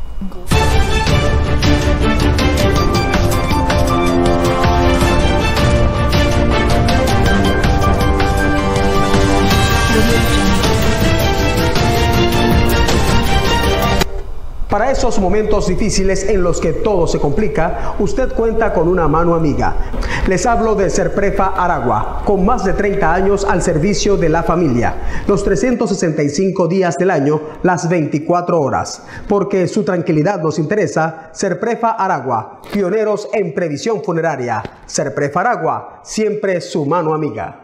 Para esos momentos difíciles en los que todo se complica, usted cuenta con una mano amiga. Les hablo de Serprefa Aragua, con más de treinta años al servicio de la familia, los trescientos sesenta y cinco días del año, las veinticuatro horas. Porque su tranquilidad nos interesa, Serprefa Aragua, pioneros en previsión funeraria. Serprefa Aragua, siempre su mano amiga.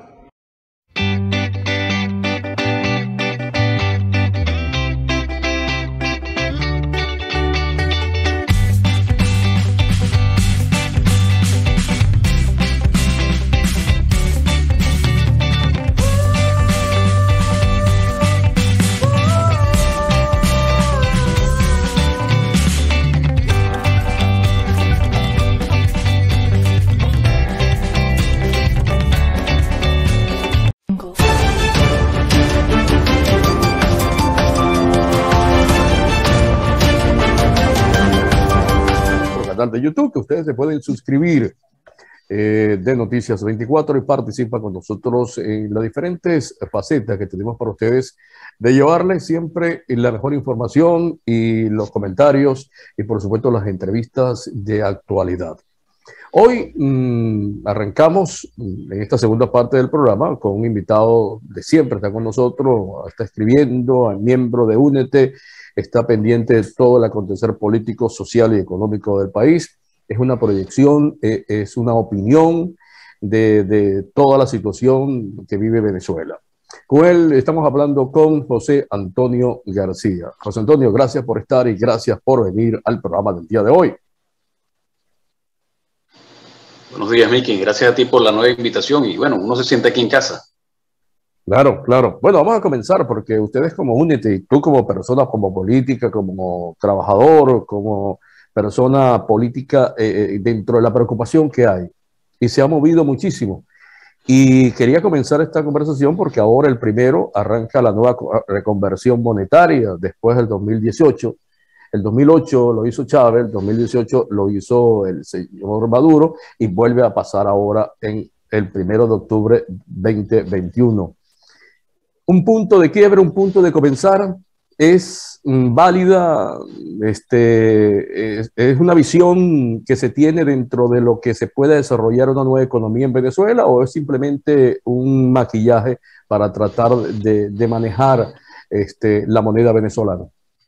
De YouTube, que ustedes se pueden suscribir eh, de Noticias veinticuatro y participa con nosotros en las diferentes facetas que tenemos para ustedes de llevarles siempre la mejor información y los comentarios y por supuesto las entrevistas de actualidad. Hoy mmm, arrancamos en esta segunda parte del programa con un invitado de siempre, está con nosotros, está escribiendo, miembro de Únete, está pendiente de todo el acontecer político, social y económico del país. Es una proyección, eh, es una opinión de, de toda la situación que vive Venezuela. Con él estamos hablando con José Antonio García. José Antonio, gracias por estar y gracias por venir al programa del día de hoy. Buenos días, Miki. Gracias a ti por la nueva invitación y bueno, uno se siente aquí en casa. Claro, claro. Bueno, vamos a comenzar porque ustedes como Únete, y tú como persona, como política, como trabajador, como persona política, eh, dentro de la preocupación que hay, y se ha movido muchísimo. Y quería comenzar esta conversación porque ahora el primero arranca la nueva reconversión monetaria después del dos mil dieciocho. El dos mil ocho lo hizo Chávez, el dos mil dieciocho lo hizo el señor Maduro y vuelve a pasar ahora en el primero de octubre veinte veintiuno. Un punto de quiebre, un punto de comenzar, es mm, válida, este, es, es una visión que se tiene dentro de lo que se puede desarrollar una nueva economía en Venezuela, o es simplemente un maquillaje para tratar de, de manejar este, la moneda venezolana.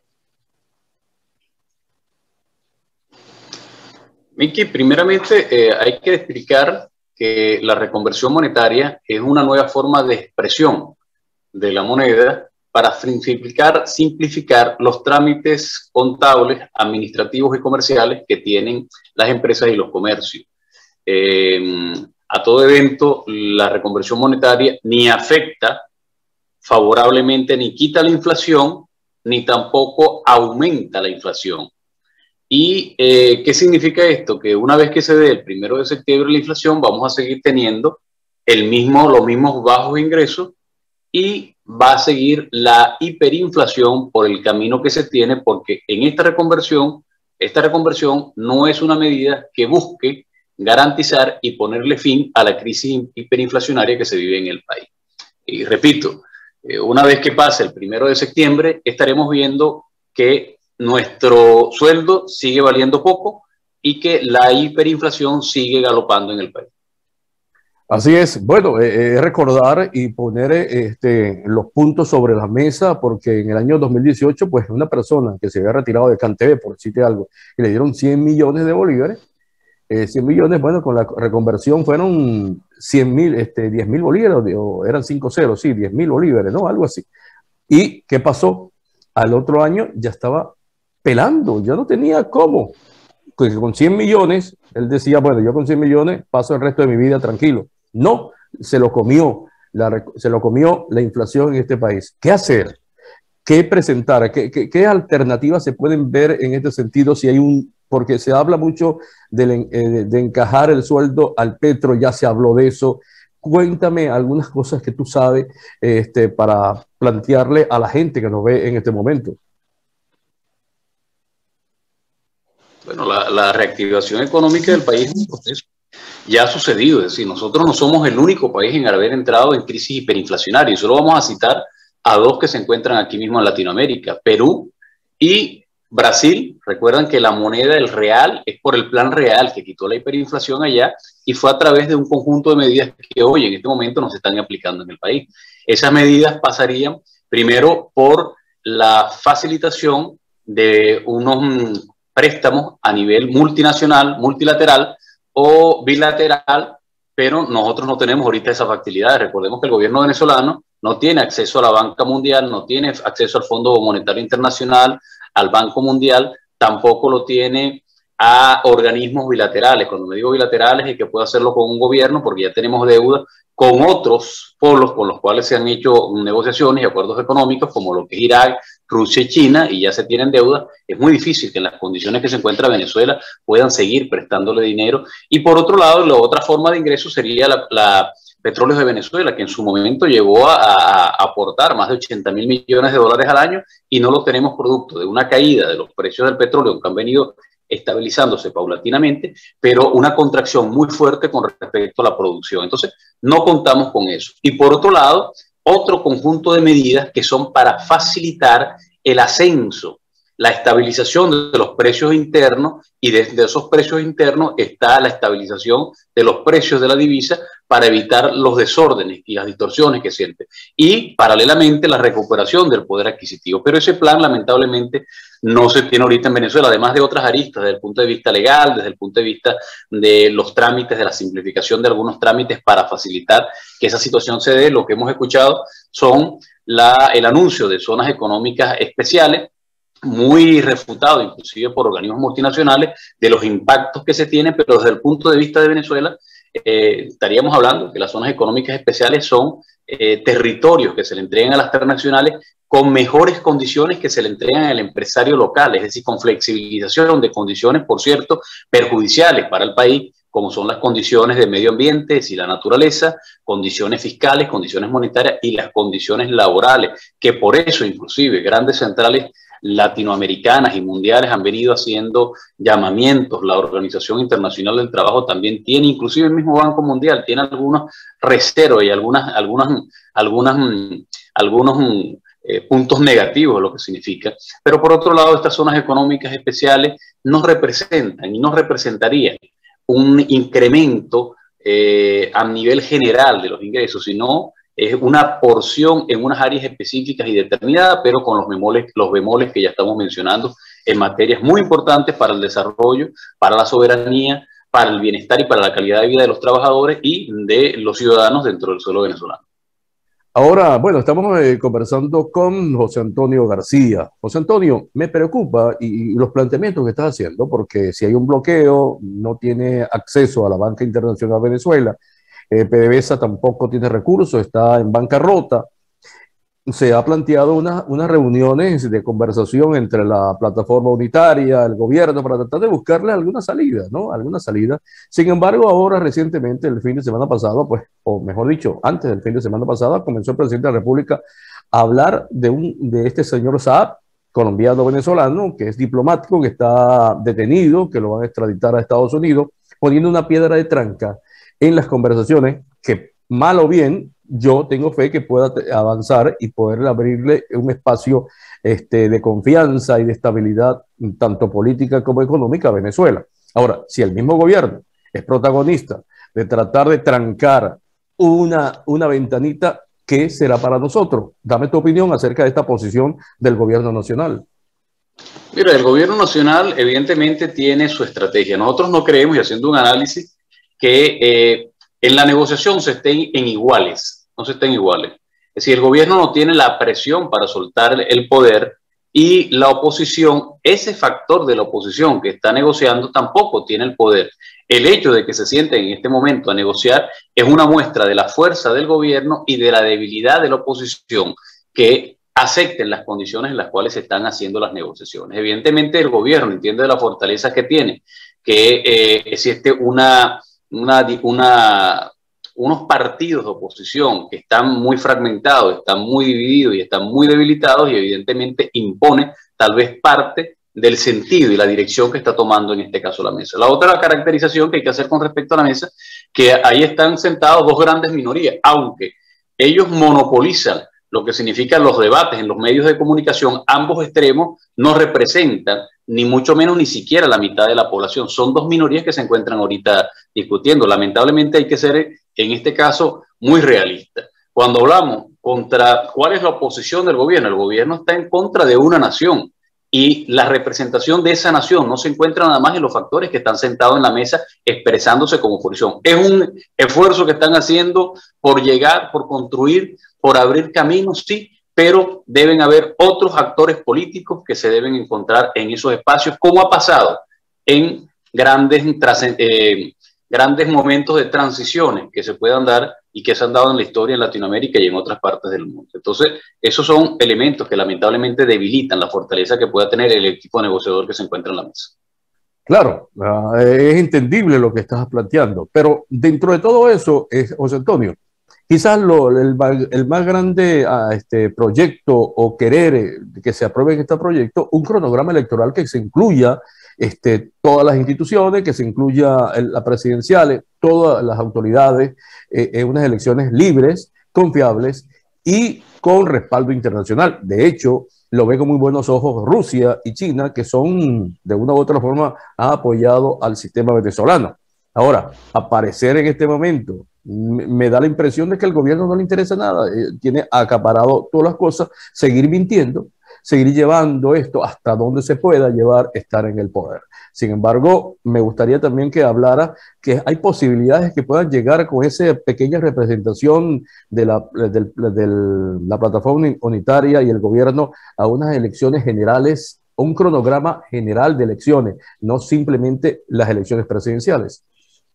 Miki, primeramente eh, hay que explicar que la reconversión monetaria es una nueva forma de expresión de la moneda para simplificar, simplificar los trámites contables, administrativos y comerciales que tienen las empresas y los comercios. Eh, a todo evento, la reconversión monetaria ni afecta favorablemente, ni quita la inflación, ni tampoco aumenta la inflación. ¿Y eh, qué significa esto? Que una vez que se dé el primero de septiembre la inflación, vamos a seguir teniendo el mismo, los mismos bajos ingresos y va a seguir la hiperinflación por el camino que se tiene, porque en esta reconversión, esta reconversión no es una medida que busque garantizar y ponerle fin a la crisis hiperinflacionaria que se vive en el país. Y repito, eh, una vez que pase el primero de septiembre, estaremos viendo que nuestro sueldo sigue valiendo poco y que la hiperinflación sigue galopando en el país. Así es. Bueno, eh, recordar y poner eh, este, los puntos sobre la mesa, porque en el año dos mil dieciocho, pues una persona que se había retirado de CanTV, por decirte algo, y le dieron cien millones de bolívares, eh, cien millones, bueno, con la reconversión fueron cien mil, este, diez mil bolívares, o eran cinco ceros, sí, diez mil bolívares, ¿no? Algo así. ¿Y qué pasó? Al otro año ya estaba pelando, ya no tenía cómo. Con cien millones, él decía, bueno, yo con cien millones paso el resto de mi vida tranquilo. No, se lo comió, la, se lo comió la inflación en este país. ¿Qué hacer? ¿Qué presentar? ¿Qué, qué, qué alternativas se pueden ver en este sentido? Si hay un, porque se habla mucho de, de, de encajar el sueldo al petro, ya se habló de eso. Cuéntame algunas cosas que tú sabes este, para plantearle a la gente que nos ve en este momento. Bueno, la, la reactivación económica del país es un proceso. Ya ha sucedido, es decir, nosotros no somos el único país en haber entrado en crisis hiperinflacionaria. Y solo vamos a citar a dos que se encuentran aquí mismo en Latinoamérica, Perú y Brasil. Recuerdan que la moneda, el real, es por el plan real que quitó la hiperinflación allá y fue a través de un conjunto de medidas que hoy en este momento no se están aplicando en el país. Esas medidas pasarían primero por la facilitación de unos préstamos a nivel multinacional, multilateral o bilateral, pero nosotros no tenemos ahorita esa facilidad. Recordemos que el gobierno venezolano no tiene acceso a la banca mundial, no tiene acceso al Fondo Monetario Internacional, al Banco Mundial, tampoco lo tiene a organismos bilaterales. Cuando me digo bilaterales es que puede hacerlo con un gobierno, porque ya tenemos deuda con otros polos con los cuales se han hecho negociaciones y acuerdos económicos, como lo que es Irak, Rusia y China, y ya se tienen deuda. Es muy difícil que en las condiciones que se encuentra Venezuela puedan seguir prestándole dinero. Y por otro lado, la otra forma de ingreso sería la, la Petróleos de Venezuela, que en su momento llegó a, a aportar más de ochenta mil millones de dólares al año, y no lo tenemos producto de una caída de los precios del petróleo que han venido estabilizándose paulatinamente, pero una contracción muy fuerte con respecto a la producción. Entonces, no contamos con eso. Y por otro lado, otro conjunto de medidas que son para facilitar el ascenso, la estabilización de los precios internos, y desde esos precios internos está la estabilización de los precios de la divisa para evitar los desórdenes y las distorsiones que sienten. Y paralelamente la recuperación del poder adquisitivo. Pero ese plan lamentablemente no se tiene ahorita en Venezuela, además de otras aristas desde el punto de vista legal, desde el punto de vista de los trámites, de la simplificación de algunos trámites para facilitar que esa situación se dé. Lo que hemos escuchado son la, el anuncio de zonas económicas especiales, muy refutado inclusive por organismos multinacionales, de los impactos que se tienen, pero desde el punto de vista de Venezuela eh, estaríamos hablando que las zonas económicas especiales son eh, territorios que se le entregan a las transnacionales con mejores condiciones que se le entregan al empresario local, es decir, con flexibilización de condiciones, por cierto, perjudiciales para el país, como son las condiciones de medio ambiente y la naturaleza, condiciones fiscales, condiciones monetarias y las condiciones laborales, que por eso inclusive grandes centrales latinoamericanas y mundiales han venido haciendo llamamientos. La Organización Internacional del Trabajo también tiene, inclusive el mismo Banco Mundial tiene algunos reservas y algunas, algunas, algunas, algunos eh, puntos negativos de lo que significa. Pero por otro lado, estas zonas económicas especiales nos representan y nos representarían un incremento eh, a nivel general de los ingresos, sino es una porción en unas áreas específicas y determinadas, pero con los bemoles, los bemoles que ya estamos mencionando en materias muy importantes para el desarrollo, para la soberanía, para el bienestar y para la calidad de vida de los trabajadores y de los ciudadanos dentro del suelo venezolano. Ahora, bueno, estamos eh, conversando con José Antonio García. José Antonio, me preocupa y, y los planteamientos que estás haciendo, porque si hay un bloqueo, no tiene acceso a la banca internacional de Venezuela. Eh, PDVSA tampoco tiene recursos, está en bancarrota. Se ha planteado unas una reuniones de conversación entre la plataforma unitaria, el gobierno, para tratar de buscarle alguna salida, ¿no? Alguna salida. Sin embargo, ahora recientemente, el fin de semana pasado, pues, o mejor dicho, antes del fin de semana pasado, comenzó el presidente de la República a hablar de, un, de este señor Saab, colombiano-venezolano, que es diplomático, que está detenido, que lo van a extraditar a Estados Unidos, poniendo una piedra de tranca en las conversaciones que, mal o bien, yo tengo fe que pueda avanzar y poder abrirle un espacio este, de confianza y de estabilidad, tanto política como económica, a Venezuela. Ahora, si el mismo gobierno es protagonista de tratar de trancar una, una ventanita que será para nosotros. Dame tu opinión acerca de esta posición del gobierno nacional. Mira, el gobierno nacional evidentemente tiene su estrategia. Nosotros no creemos, y haciendo un análisis, que eh, en la negociación se estén en iguales, no se estén iguales. Es decir, el gobierno no tiene la presión para soltar el poder y la oposición, ese factor de la oposición que está negociando tampoco tiene el poder. El hecho de que se sienten en este momento a negociar es una muestra de la fuerza del gobierno y de la debilidad de la oposición que acepten las condiciones en las cuales se están haciendo las negociaciones. Evidentemente el gobierno entiende la fortaleza que tiene, que eh, existe una, una, una, unos partidos de oposición que están muy fragmentados, están muy divididos y están muy debilitados, y evidentemente impone tal vez parte del sentido y la dirección que está tomando en este caso la mesa. La otra caracterización que hay que hacer con respecto a la mesa, que ahí están sentados dos grandes minorías, aunque ellos monopolizan lo que significan los debates en los medios de comunicación, ambos extremos no representan ni mucho menos ni siquiera la mitad de la población. Son dos minorías que se encuentran ahorita discutiendo. Lamentablemente hay que ser en este caso muy realista. Cuando hablamos contra cuál es la oposición del gobierno, el gobierno está en contra de una nación y la representación de esa nación no se encuentra nada más en los factores que están sentados en la mesa expresándose como oposición. Es un esfuerzo que están haciendo por llegar, por construir, por abrir caminos, sí, pero deben haber otros actores políticos que se deben encontrar en esos espacios, como ha pasado en grandes, eh, grandes momentos de transiciones que se puedan dar y que se han dado en la historia en Latinoamérica y en otras partes del mundo. Entonces, esos son elementos que lamentablemente debilitan la fortaleza que pueda tener el equipo negociador que se encuentra en la mesa. Claro, uh, es entendible lo que estás planteando, pero dentro de todo eso, es, José Antonio, quizás lo, el, el más grande uh, este proyecto o querer que se apruebe en este proyecto, un cronograma electoral que se incluya este, todas las instituciones, que se incluya el, las presidenciales, todas las autoridades, eh, en unas elecciones libres, confiables y con respaldo internacional. De hecho, lo ve con muy buenos ojos Rusia y China, que son, de una u otra forma, han apoyado al sistema venezolano. Ahora, aparecer en este momento, me da la impresión de que al gobierno no le interesa nada, eh, tiene acaparado todas las cosas, seguir mintiendo, seguir llevando esto hasta donde se pueda llevar, estar en el poder. Sin embargo, me gustaría también que hablara que hay posibilidades que puedan llegar con esa pequeña representación de la, de, de la plataforma unitaria y el gobierno a unas elecciones generales, un cronograma general de elecciones, no simplemente las elecciones presidenciales.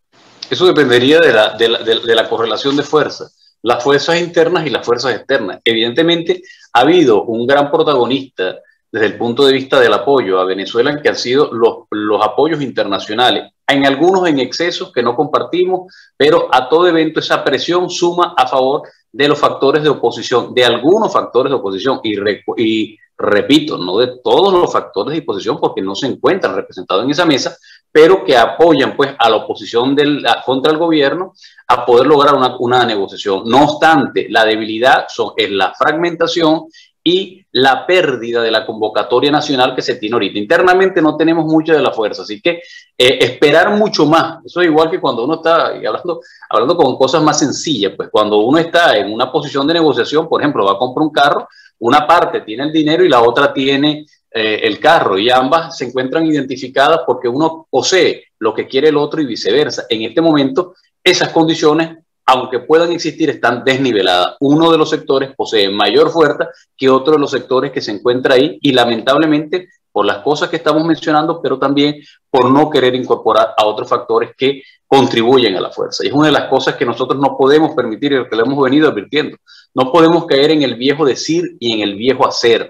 Eso dependería de la, de la, de, de la correlación de fuerzas, las fuerzas internas y las fuerzas externas. Evidentemente ha habido un gran protagonista desde el punto de vista del apoyo a Venezuela, que han sido los, los apoyos internacionales, en algunos en excesos que no compartimos, pero a todo evento esa presión suma a favor de los factores de oposición, de algunos factores de oposición, y, re, y repito, no de todos los factores de oposición, porque no se encuentran representados en esa mesa, pero que apoyan pues a la oposición del, a, contra el gobierno a poder lograr una, una negociación. No obstante, la debilidad son, es la fragmentación y la pérdida de la convocatoria nacional que se tiene ahorita. Internamente no tenemos mucha de la fuerza, así que eh, esperar mucho más. Eso es igual que cuando uno está hablando, hablando con cosas más sencillas, pues cuando uno está en una posición de negociación, por ejemplo, va a comprar un carro, una parte tiene el dinero y la otra tiene eh, el carro, y ambas se encuentran identificadas porque uno posee lo que quiere el otro y viceversa. En este momento, esas condiciones, aunque puedan existir, están desniveladas. Uno de los sectores posee mayor fuerza que otro de los sectores que se encuentra ahí, y lamentablemente por las cosas que estamos mencionando, pero también por no querer incorporar a otros factores que contribuyen a la fuerza. Y es una de las cosas que nosotros no podemos permitir, y lo que le hemos venido advirtiendo. No podemos caer en el viejo decir y en el viejo hacer.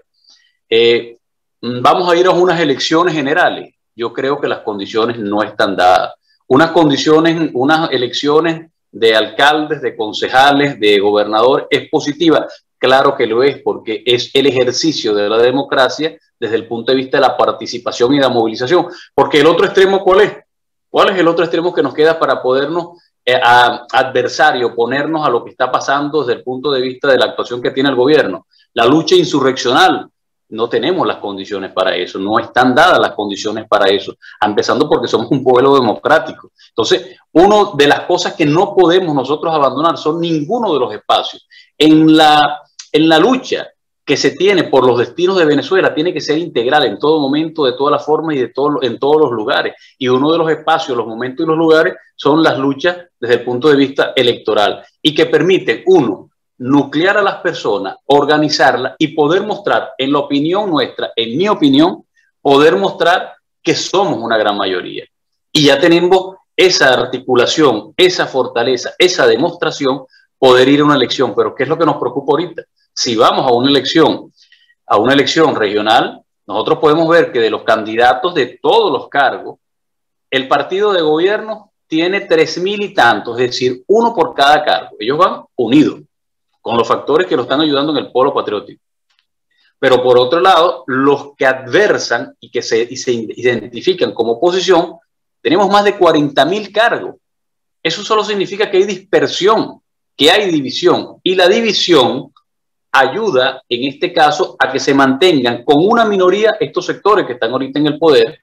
Eh, vamos a ir a unas elecciones generales. Yo creo que las condiciones no están dadas. Unas condiciones, unas elecciones de alcaldes, de concejales, de gobernador, ¿es positiva? Claro que lo es, porque es el ejercicio de la democracia desde el punto de vista de la participación y la movilización. Porque el otro extremo, ¿cuál es? ¿Cuál es el otro extremo que nos queda para podernos eh, a, adversar y oponernos a lo que está pasando desde el punto de vista de la actuación que tiene el gobierno? La lucha insurreccional. no tenemos las condiciones para eso, no están dadas las condiciones para eso, empezando porque somos un pueblo democrático. Entonces, una de las cosas que no podemos nosotros abandonar son ninguno de los espacios. En la, en la lucha que se tiene por los destinos de Venezuela tiene que ser integral en todo momento, de todas las formas y de todo, en todos los lugares. Y uno de los espacios, los momentos y los lugares son las luchas desde el punto de vista electoral y que permiten, uno, nuclear a las personas, organizarlas y poder mostrar, en la opinión nuestra, en mi opinión, poder mostrar que somos una gran mayoría. Y ya tenemos esa articulación, esa fortaleza, esa demostración, poder ir a una elección. Pero ¿qué es lo que nos preocupa ahorita? Si vamos a una elección, a una elección regional, nosotros podemos ver que de los candidatos de todos los cargos, el partido de gobierno tiene tres mil y tantos, es decir, uno por cada cargo. Ellos van unidos, con los factores que lo están ayudando en el polo patriótico. Pero por otro lado, los que adversan y que se, y se identifican como oposición, tenemos más de cuarenta mil cargos. Eso solo significa que hay dispersión, que hay división. Y la división ayuda, en este caso, a que se mantengan con una minoría estos sectores que están ahorita en el poder,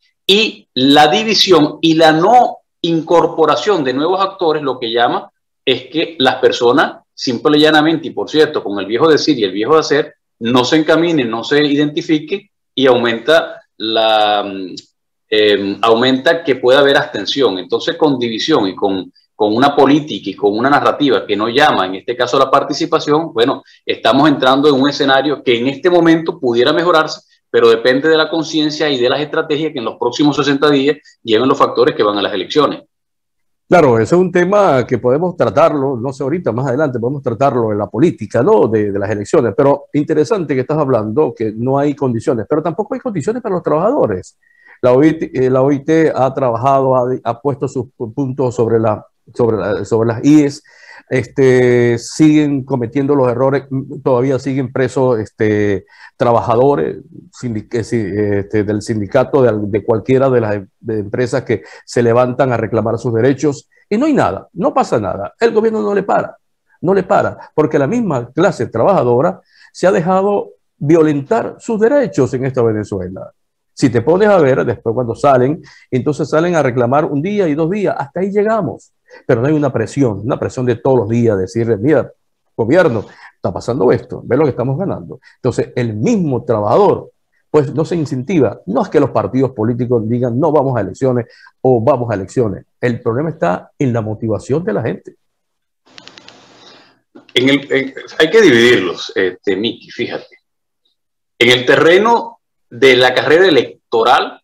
y la división y la no incorporación de nuevos actores lo que llama es que las personas simple y llanamente, y por cierto, con el viejo decir y el viejo hacer, no se encaminen, no se identifiquen y aumenta la eh, aumenta que pueda haber abstención. Entonces, con división y con, con una política y con una narrativa que no llama, en este caso, la participación, bueno, estamos entrando en un escenario que en este momento pudiera mejorarse, pero depende de la conciencia y de las estrategias que en los próximos sesenta días lleven los factores que van a las elecciones. Claro, ese es un tema que podemos tratarlo, no sé ahorita, más adelante podemos tratarlo en la política, ¿no? De, de las elecciones, pero interesante que estás hablando que no hay condiciones, pero tampoco hay condiciones para los trabajadores. La O I T, eh, la O I T ha trabajado, ha, ha puesto sus puntos sobre, la, sobre, la, sobre las I E S, este, siguen cometiendo los errores, todavía siguen presos este, trabajadores sindic este, del sindicato de, de cualquiera de las de empresas que se levantan a reclamar sus derechos y no hay nada, no pasa nada, el gobierno no le para, no le para, porque la misma clase trabajadora se ha dejado violentar sus derechos en esta Venezuela. Si te pones a ver, después cuando salen, entonces salen a reclamar un día y dos días, hasta ahí llegamos. Pero no hay una presión, una presión de todos los días, decirle, mira, gobierno, está pasando esto, ve lo que estamos ganando. Entonces, el mismo trabajador, pues no se incentiva. No es que los partidos políticos digan, no vamos a elecciones o vamos a elecciones. El problema está en la motivación de la gente. En el, en, hay que dividirlos, este, Miki, fíjate. En el terreno de la carrera electoral,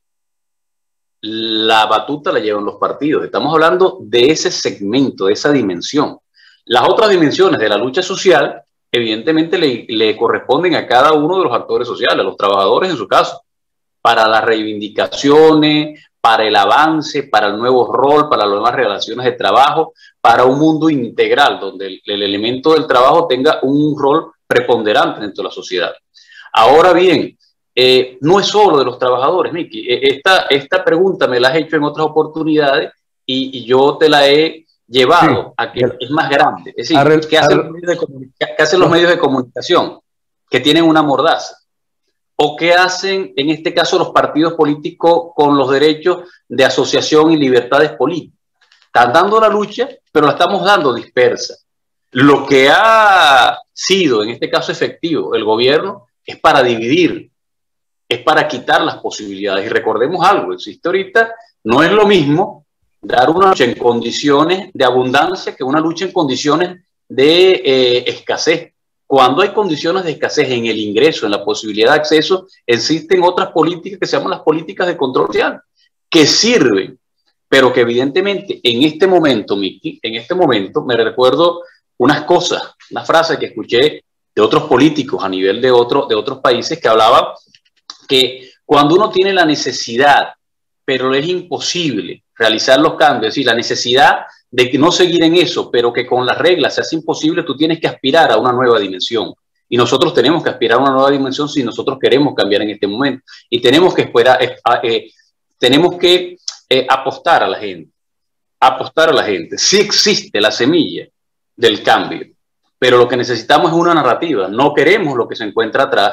la batuta la llevan los partidos. Estamos hablando de ese segmento, de esa dimensión. Las otras dimensiones de la lucha social, evidentemente le, le corresponden a cada uno de los actores sociales, a los trabajadores en su caso, para las reivindicaciones, para el avance, para el nuevo rol, para las nuevas relaciones de trabajo, para un mundo integral, donde el, el elemento del trabajo tenga un rol preponderante dentro de la sociedad. Ahora bien, Eh, no es solo de los trabajadores, Miki. Esta, esta pregunta me la has hecho en otras oportunidades y, y yo te la he llevado sí, a que es más grande. Es decir, arre, ¿qué, hacen los medios de ¿qué hacen los medios de comunicación? Que tienen una mordaza. ¿O qué hacen, en este caso, los partidos políticos con los derechos de asociación y libertades políticas? Están dando la lucha, pero la estamos dando dispersa. Lo que ha sido, en este caso, efectivo el gobierno es para dividir, es para quitar las posibilidades. Y recordemos algo, existe ahorita, no es lo mismo dar una lucha en condiciones de abundancia que una lucha en condiciones de eh, escasez. Cuando hay condiciones de escasez en el ingreso, en la posibilidad de acceso, existen otras políticas que se llaman las políticas de control social, que sirven, pero que evidentemente en este momento, Miki, en este momento me recuerdo unas cosas, una frase que escuché de otros políticos a nivel de, otro, de otros países que hablaban que cuando uno tiene la necesidad, pero es imposible realizar los cambios, es decir, la necesidad de que no seguir en eso, pero que con las reglas se hace imposible, tú tienes que aspirar a una nueva dimensión. Y nosotros tenemos que aspirar a una nueva dimensión si nosotros queremos cambiar en este momento. Y tenemos que, esperar, eh, eh, tenemos que eh, apostar a la gente, apostar a la gente. Sí existe la semilla del cambio, pero lo que necesitamos es una narrativa. No queremos lo que se encuentra atrás.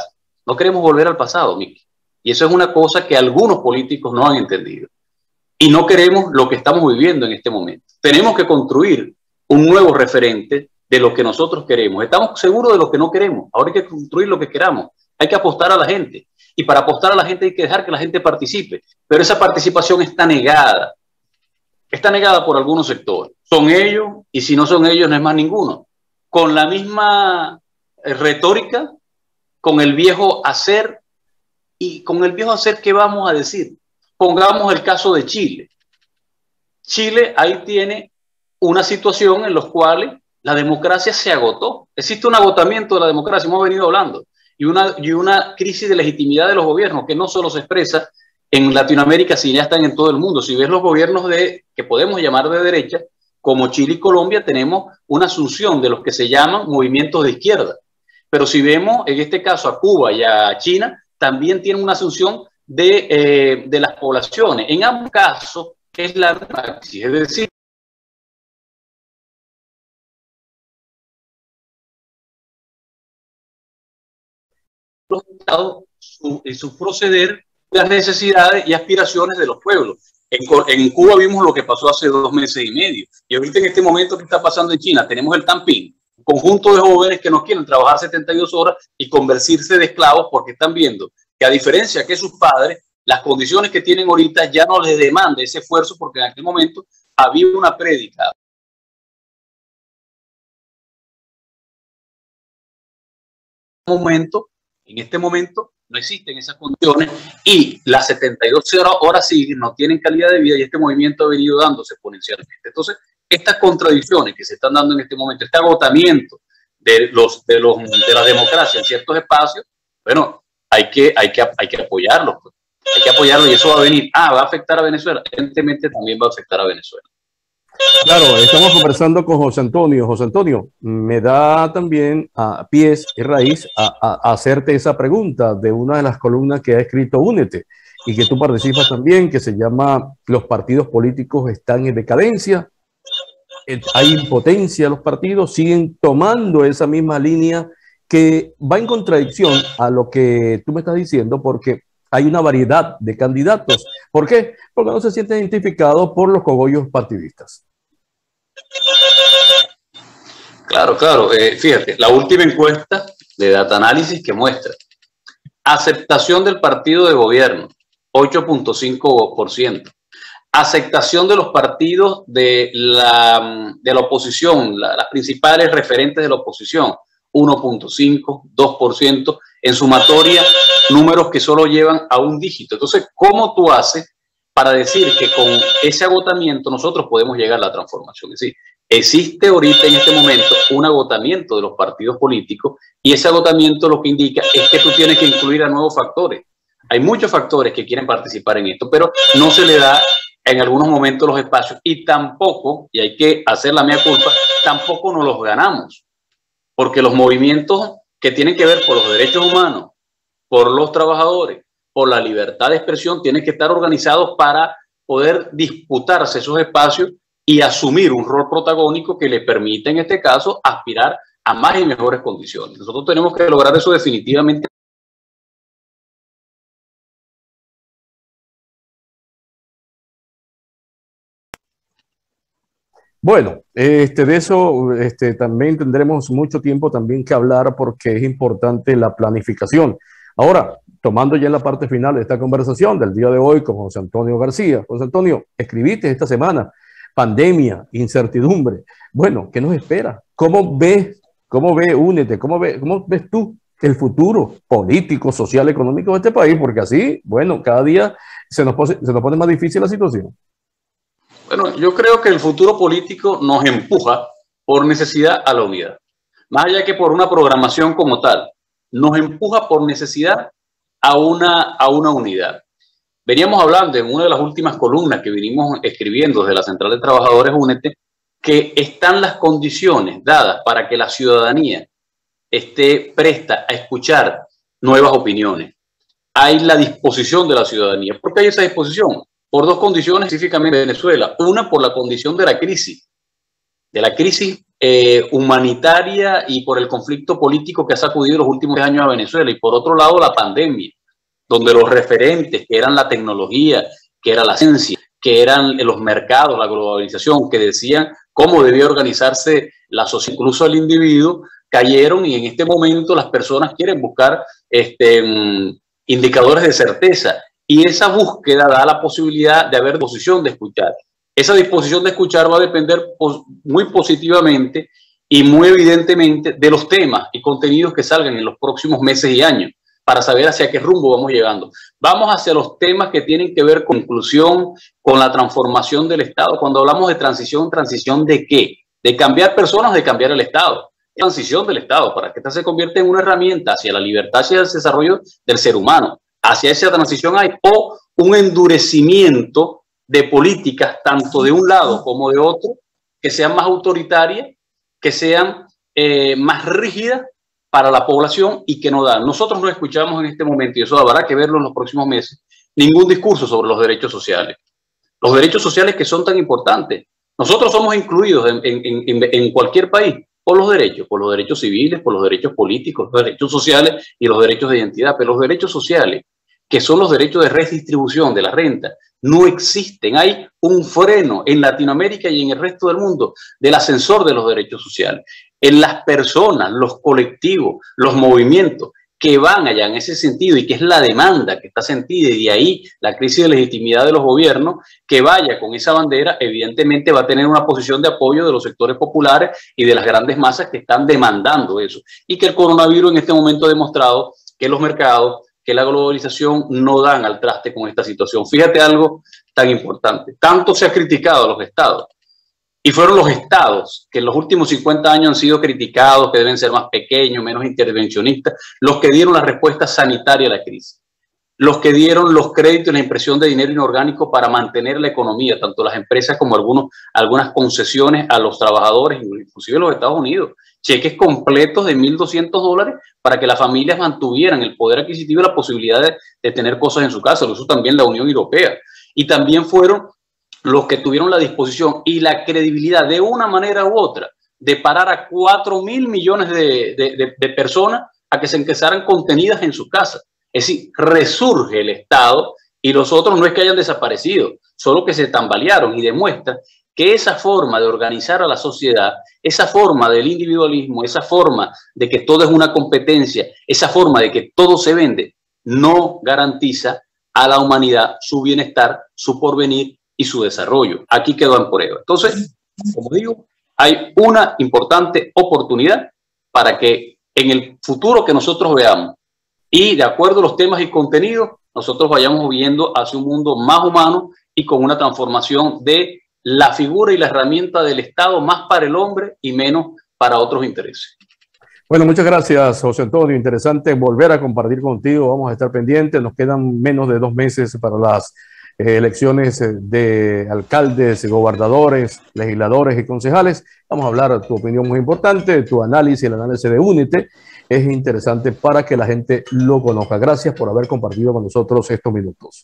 No queremos volver al pasado, Miki. Y eso es una cosa que algunos políticos no han entendido. Y no queremos lo que estamos viviendo en este momento. Tenemos que construir un nuevo referente de lo que nosotros queremos. Estamos seguros de lo que no queremos. Ahora hay que construir lo que queramos. Hay que apostar a la gente. Y para apostar a la gente hay que dejar que la gente participe. Pero esa participación está negada. Está negada por algunos sectores. Son ellos, y si no son ellos, no es más ninguno. Con la misma retórica, con el viejo hacer, y con el viejo hacer, ¿qué vamos a decir? Pongamos el caso de Chile. Chile ahí tiene una situación en la cual la democracia se agotó. Existe un agotamiento de la democracia, hemos venido hablando, y una, y una crisis de legitimidad de los gobiernos que no solo se expresa en Latinoamérica, sino ya están en todo el mundo. Si ves los gobiernos de, que podemos llamar de derecha, como Chile y Colombia, tenemos una asunción de los que se llaman movimientos de izquierda. Pero si vemos en este caso a Cuba y a China, también tienen una asunción de, eh, de las poblaciones. En ambos casos es la praxis, es decir, los estados, su, su proceder, las necesidades y aspiraciones de los pueblos. En, en Cuba vimos lo que pasó hace dos meses y medio. Y ahorita en este momento que está pasando en China, tenemos el Tampín, un conjunto de jóvenes que no quieren trabajar setenta y dos horas y convertirse de esclavos porque están viendo que, a diferencia que sus padres, las condiciones que tienen ahorita ya no les demanda ese esfuerzo, porque en aquel momento había una prédica. Momento, en este momento no existen esas condiciones y las setenta y dos horas siguen, no tienen calidad de vida, y este movimiento ha venido dándose exponencialmente. Entonces, estas contradicciones que se están dando en este momento, este agotamiento de, los, de, los, de la democracia en ciertos espacios, bueno, hay que, hay que, hay que apoyarlos. Pues. Hay que apoyarlo y eso va a venir. Ah, va a afectar a Venezuela. Evidentemente también va a afectar a Venezuela. Claro, estamos conversando con José Antonio. José Antonio, me da también a pies y raíz a, a, a hacerte esa pregunta de una de las columnas que ha escrito Únete y que tú participas también, que se llama Los partidos políticos están en decadencia. Hay impotencia, los partidos siguen tomando esa misma línea que va en contradicción a lo que tú me estás diciendo, porque hay una variedad de candidatos. ¿Por qué? Porque no se sienten identificados por los cogollos partidistas. Claro, claro. Eh, fíjate, la última encuesta de Data Análisis que muestra aceptación del partido de gobierno, ocho punto cinco por ciento. Aceptación de los partidos de la, de la oposición, la, las principales referentes de la oposición, uno punto cinco, dos por ciento. En sumatoria, números que solo llevan a un dígito. Entonces, ¿cómo tú haces para decir que con ese agotamiento nosotros podemos llegar a la transformación? Es decir, existe ahorita en este momento un agotamiento de los partidos políticos, y ese agotamiento lo que indica es que tú tienes que incluir a nuevos factores. Hay muchos factores que quieren participar en esto, pero no se le da en algunos momentos los espacios, y tampoco, y hay que hacer la mea culpa, tampoco nos los ganamos, porque los movimientos que tienen que ver por los derechos humanos, por los trabajadores, por la libertad de expresión, tienen que estar organizados para poder disputarse esos espacios y asumir un rol protagónico que le permita, en este caso, aspirar a más y mejores condiciones. Nosotros tenemos que lograr eso definitivamente. Bueno, este, de eso este, también tendremos mucho tiempo también que hablar, porque es importante la planificación. Ahora, tomando ya en la parte final de esta conversación del día de hoy con José Antonio García. José Antonio, escribiste esta semana, pandemia, incertidumbre. Bueno, ¿qué nos espera? ¿Cómo ves, cómo ves, únete, cómo ves, cómo ves tú el futuro político, social, económico de este país? Porque así, bueno, cada día se nos pone, se nos pone más difícil la situación. Bueno, yo creo que el futuro político nos empuja por necesidad a la unidad. Más allá que por una programación como tal, nos empuja por necesidad a una, a una unidad. Veníamos hablando en una de las últimas columnas que vinimos escribiendo desde la Central de Trabajadores Únete, que están las condiciones dadas para que la ciudadanía esté presta a escuchar nuevas opiniones. Hay la disposición de la ciudadanía. ¿Por qué hay esa disposición? Por dos condiciones específicamente en Venezuela. Una, por la condición de la crisis, de la crisis eh, humanitaria y por el conflicto político que ha sacudido los últimos años a Venezuela, y por otro lado la pandemia, donde los referentes que eran la tecnología, que era la ciencia, que eran los mercados, la globalización, que decían cómo debía organizarse la sociedad, incluso el individuo, cayeron, y en este momento las personas quieren buscar este, um, indicadores de certeza, y esa búsqueda da la posibilidad de haber disposición de escuchar. Esa disposición de escuchar va a depender pos muy positivamente y muy evidentemente de los temas y contenidos que salgan en los próximos meses y años, para saber hacia qué rumbo vamos llegando. Vamos hacia los temas que tienen que ver con inclusión, con la transformación del Estado. Cuando hablamos de transición, ¿transición de qué? De cambiar personas, de cambiar el Estado. Transición del Estado, para que esta se convierta en una herramienta hacia la libertad, hacia el desarrollo del ser humano. Hacia esa transición hay o un endurecimiento de políticas, tanto de un lado como de otro, que sean más autoritarias, que sean eh, más rígidas para la población y que no dan. Nosotros no escuchamos en este momento, y eso habrá que verlo en los próximos meses, ningún discurso sobre los derechos sociales. Los derechos sociales que son tan importantes. Nosotros somos incluidos en, en, en, en cualquier país por los derechos, por los derechos civiles, por los derechos políticos, los derechos sociales y los derechos de identidad. Pero los derechos sociales, que son los derechos de redistribución de la renta, no existen. Hay un freno en Latinoamérica y en el resto del mundo del ascensor de los derechos sociales. En las personas, los colectivos, los movimientos que van allá en ese sentido, y que es la demanda que está sentida, y de ahí la crisis de legitimidad de los gobiernos, que vaya con esa bandera, evidentemente va a tener una posición de apoyo de los sectores populares y de las grandes masas que están demandando eso. Y que el coronavirus en este momento ha demostrado que los mercados, que la globalización no dan al traste con esta situación. Fíjate algo tan importante. Tanto se ha criticado a los estados, y fueron los estados que en los últimos cincuenta años han sido criticados, que deben ser más pequeños, menos intervencionistas, los que dieron la respuesta sanitaria a la crisis, los que dieron los créditos y la impresión de dinero inorgánico para mantener la economía, tanto las empresas como algunos, algunas concesiones a los trabajadores, inclusive en los Estados Unidos, cheques completos de mil doscientos dólares para que las familias mantuvieran el poder adquisitivo y la posibilidad de, de tener cosas en su casa. Lo hizo también la Unión Europea. Y también fueron los que tuvieron la disposición y la credibilidad de una manera u otra de parar a cuatro mil millones de, de, de, de personas a que se quedaran contenidas en sus casas. Es decir, resurge el Estado, y los otros no es que hayan desaparecido, solo que se tambalearon, y demuestra que esa forma de organizar a la sociedad, esa forma del individualismo, esa forma de que todo es una competencia, esa forma de que todo se vende, no garantiza a la humanidad su bienestar, su porvenir y su desarrollo. Aquí quedó en prueba. Entonces, como digo, hay una importante oportunidad para que en el futuro que nosotros veamos, y de acuerdo a los temas y contenidos, nosotros vayamos viendo hacia un mundo más humano y con una transformación de la figura y la herramienta del Estado, más para el hombre y menos para otros intereses. Bueno, muchas gracias, José Antonio. Interesante volver a compartir contigo. Vamos a estar pendientes. Nos quedan menos de dos meses para las eh, elecciones de alcaldes, gobernadores, legisladores y concejales. Vamos a hablar de tu opinión muy importante, tu análisis, el análisis de Únete. Es interesante para que la gente lo conozca. Gracias por haber compartido con nosotros estos minutos.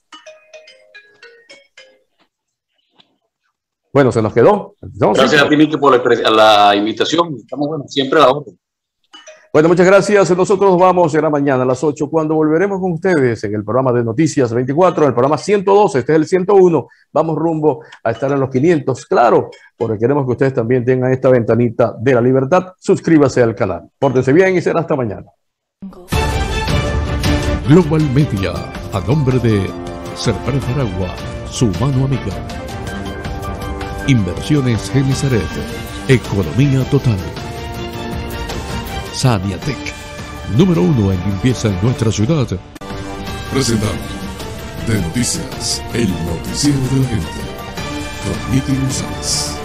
Bueno, se nos quedó. Entonces, gracias a ti, Miki, por la, la invitación. Estamos, bueno, siempre a la orden. Bueno, muchas gracias. Nosotros vamos, será mañana a las ocho, cuando volveremos con ustedes en el programa de Noticias veinticuatro, el programa ciento doce, este es el ciento uno. Vamos rumbo a estar en los quinientos, claro, porque queremos que ustedes también tengan esta ventanita de la libertad. Suscríbase al canal. Pórtense bien y será hasta mañana. Global Media, a nombre de Serpres Aragua, su mano amiga. Inversiones Genesaret, economía total. Saniatec, número uno en limpieza en nuestra ciudad. Presentando de Noticias, el noticiero de la gente, con Miki González.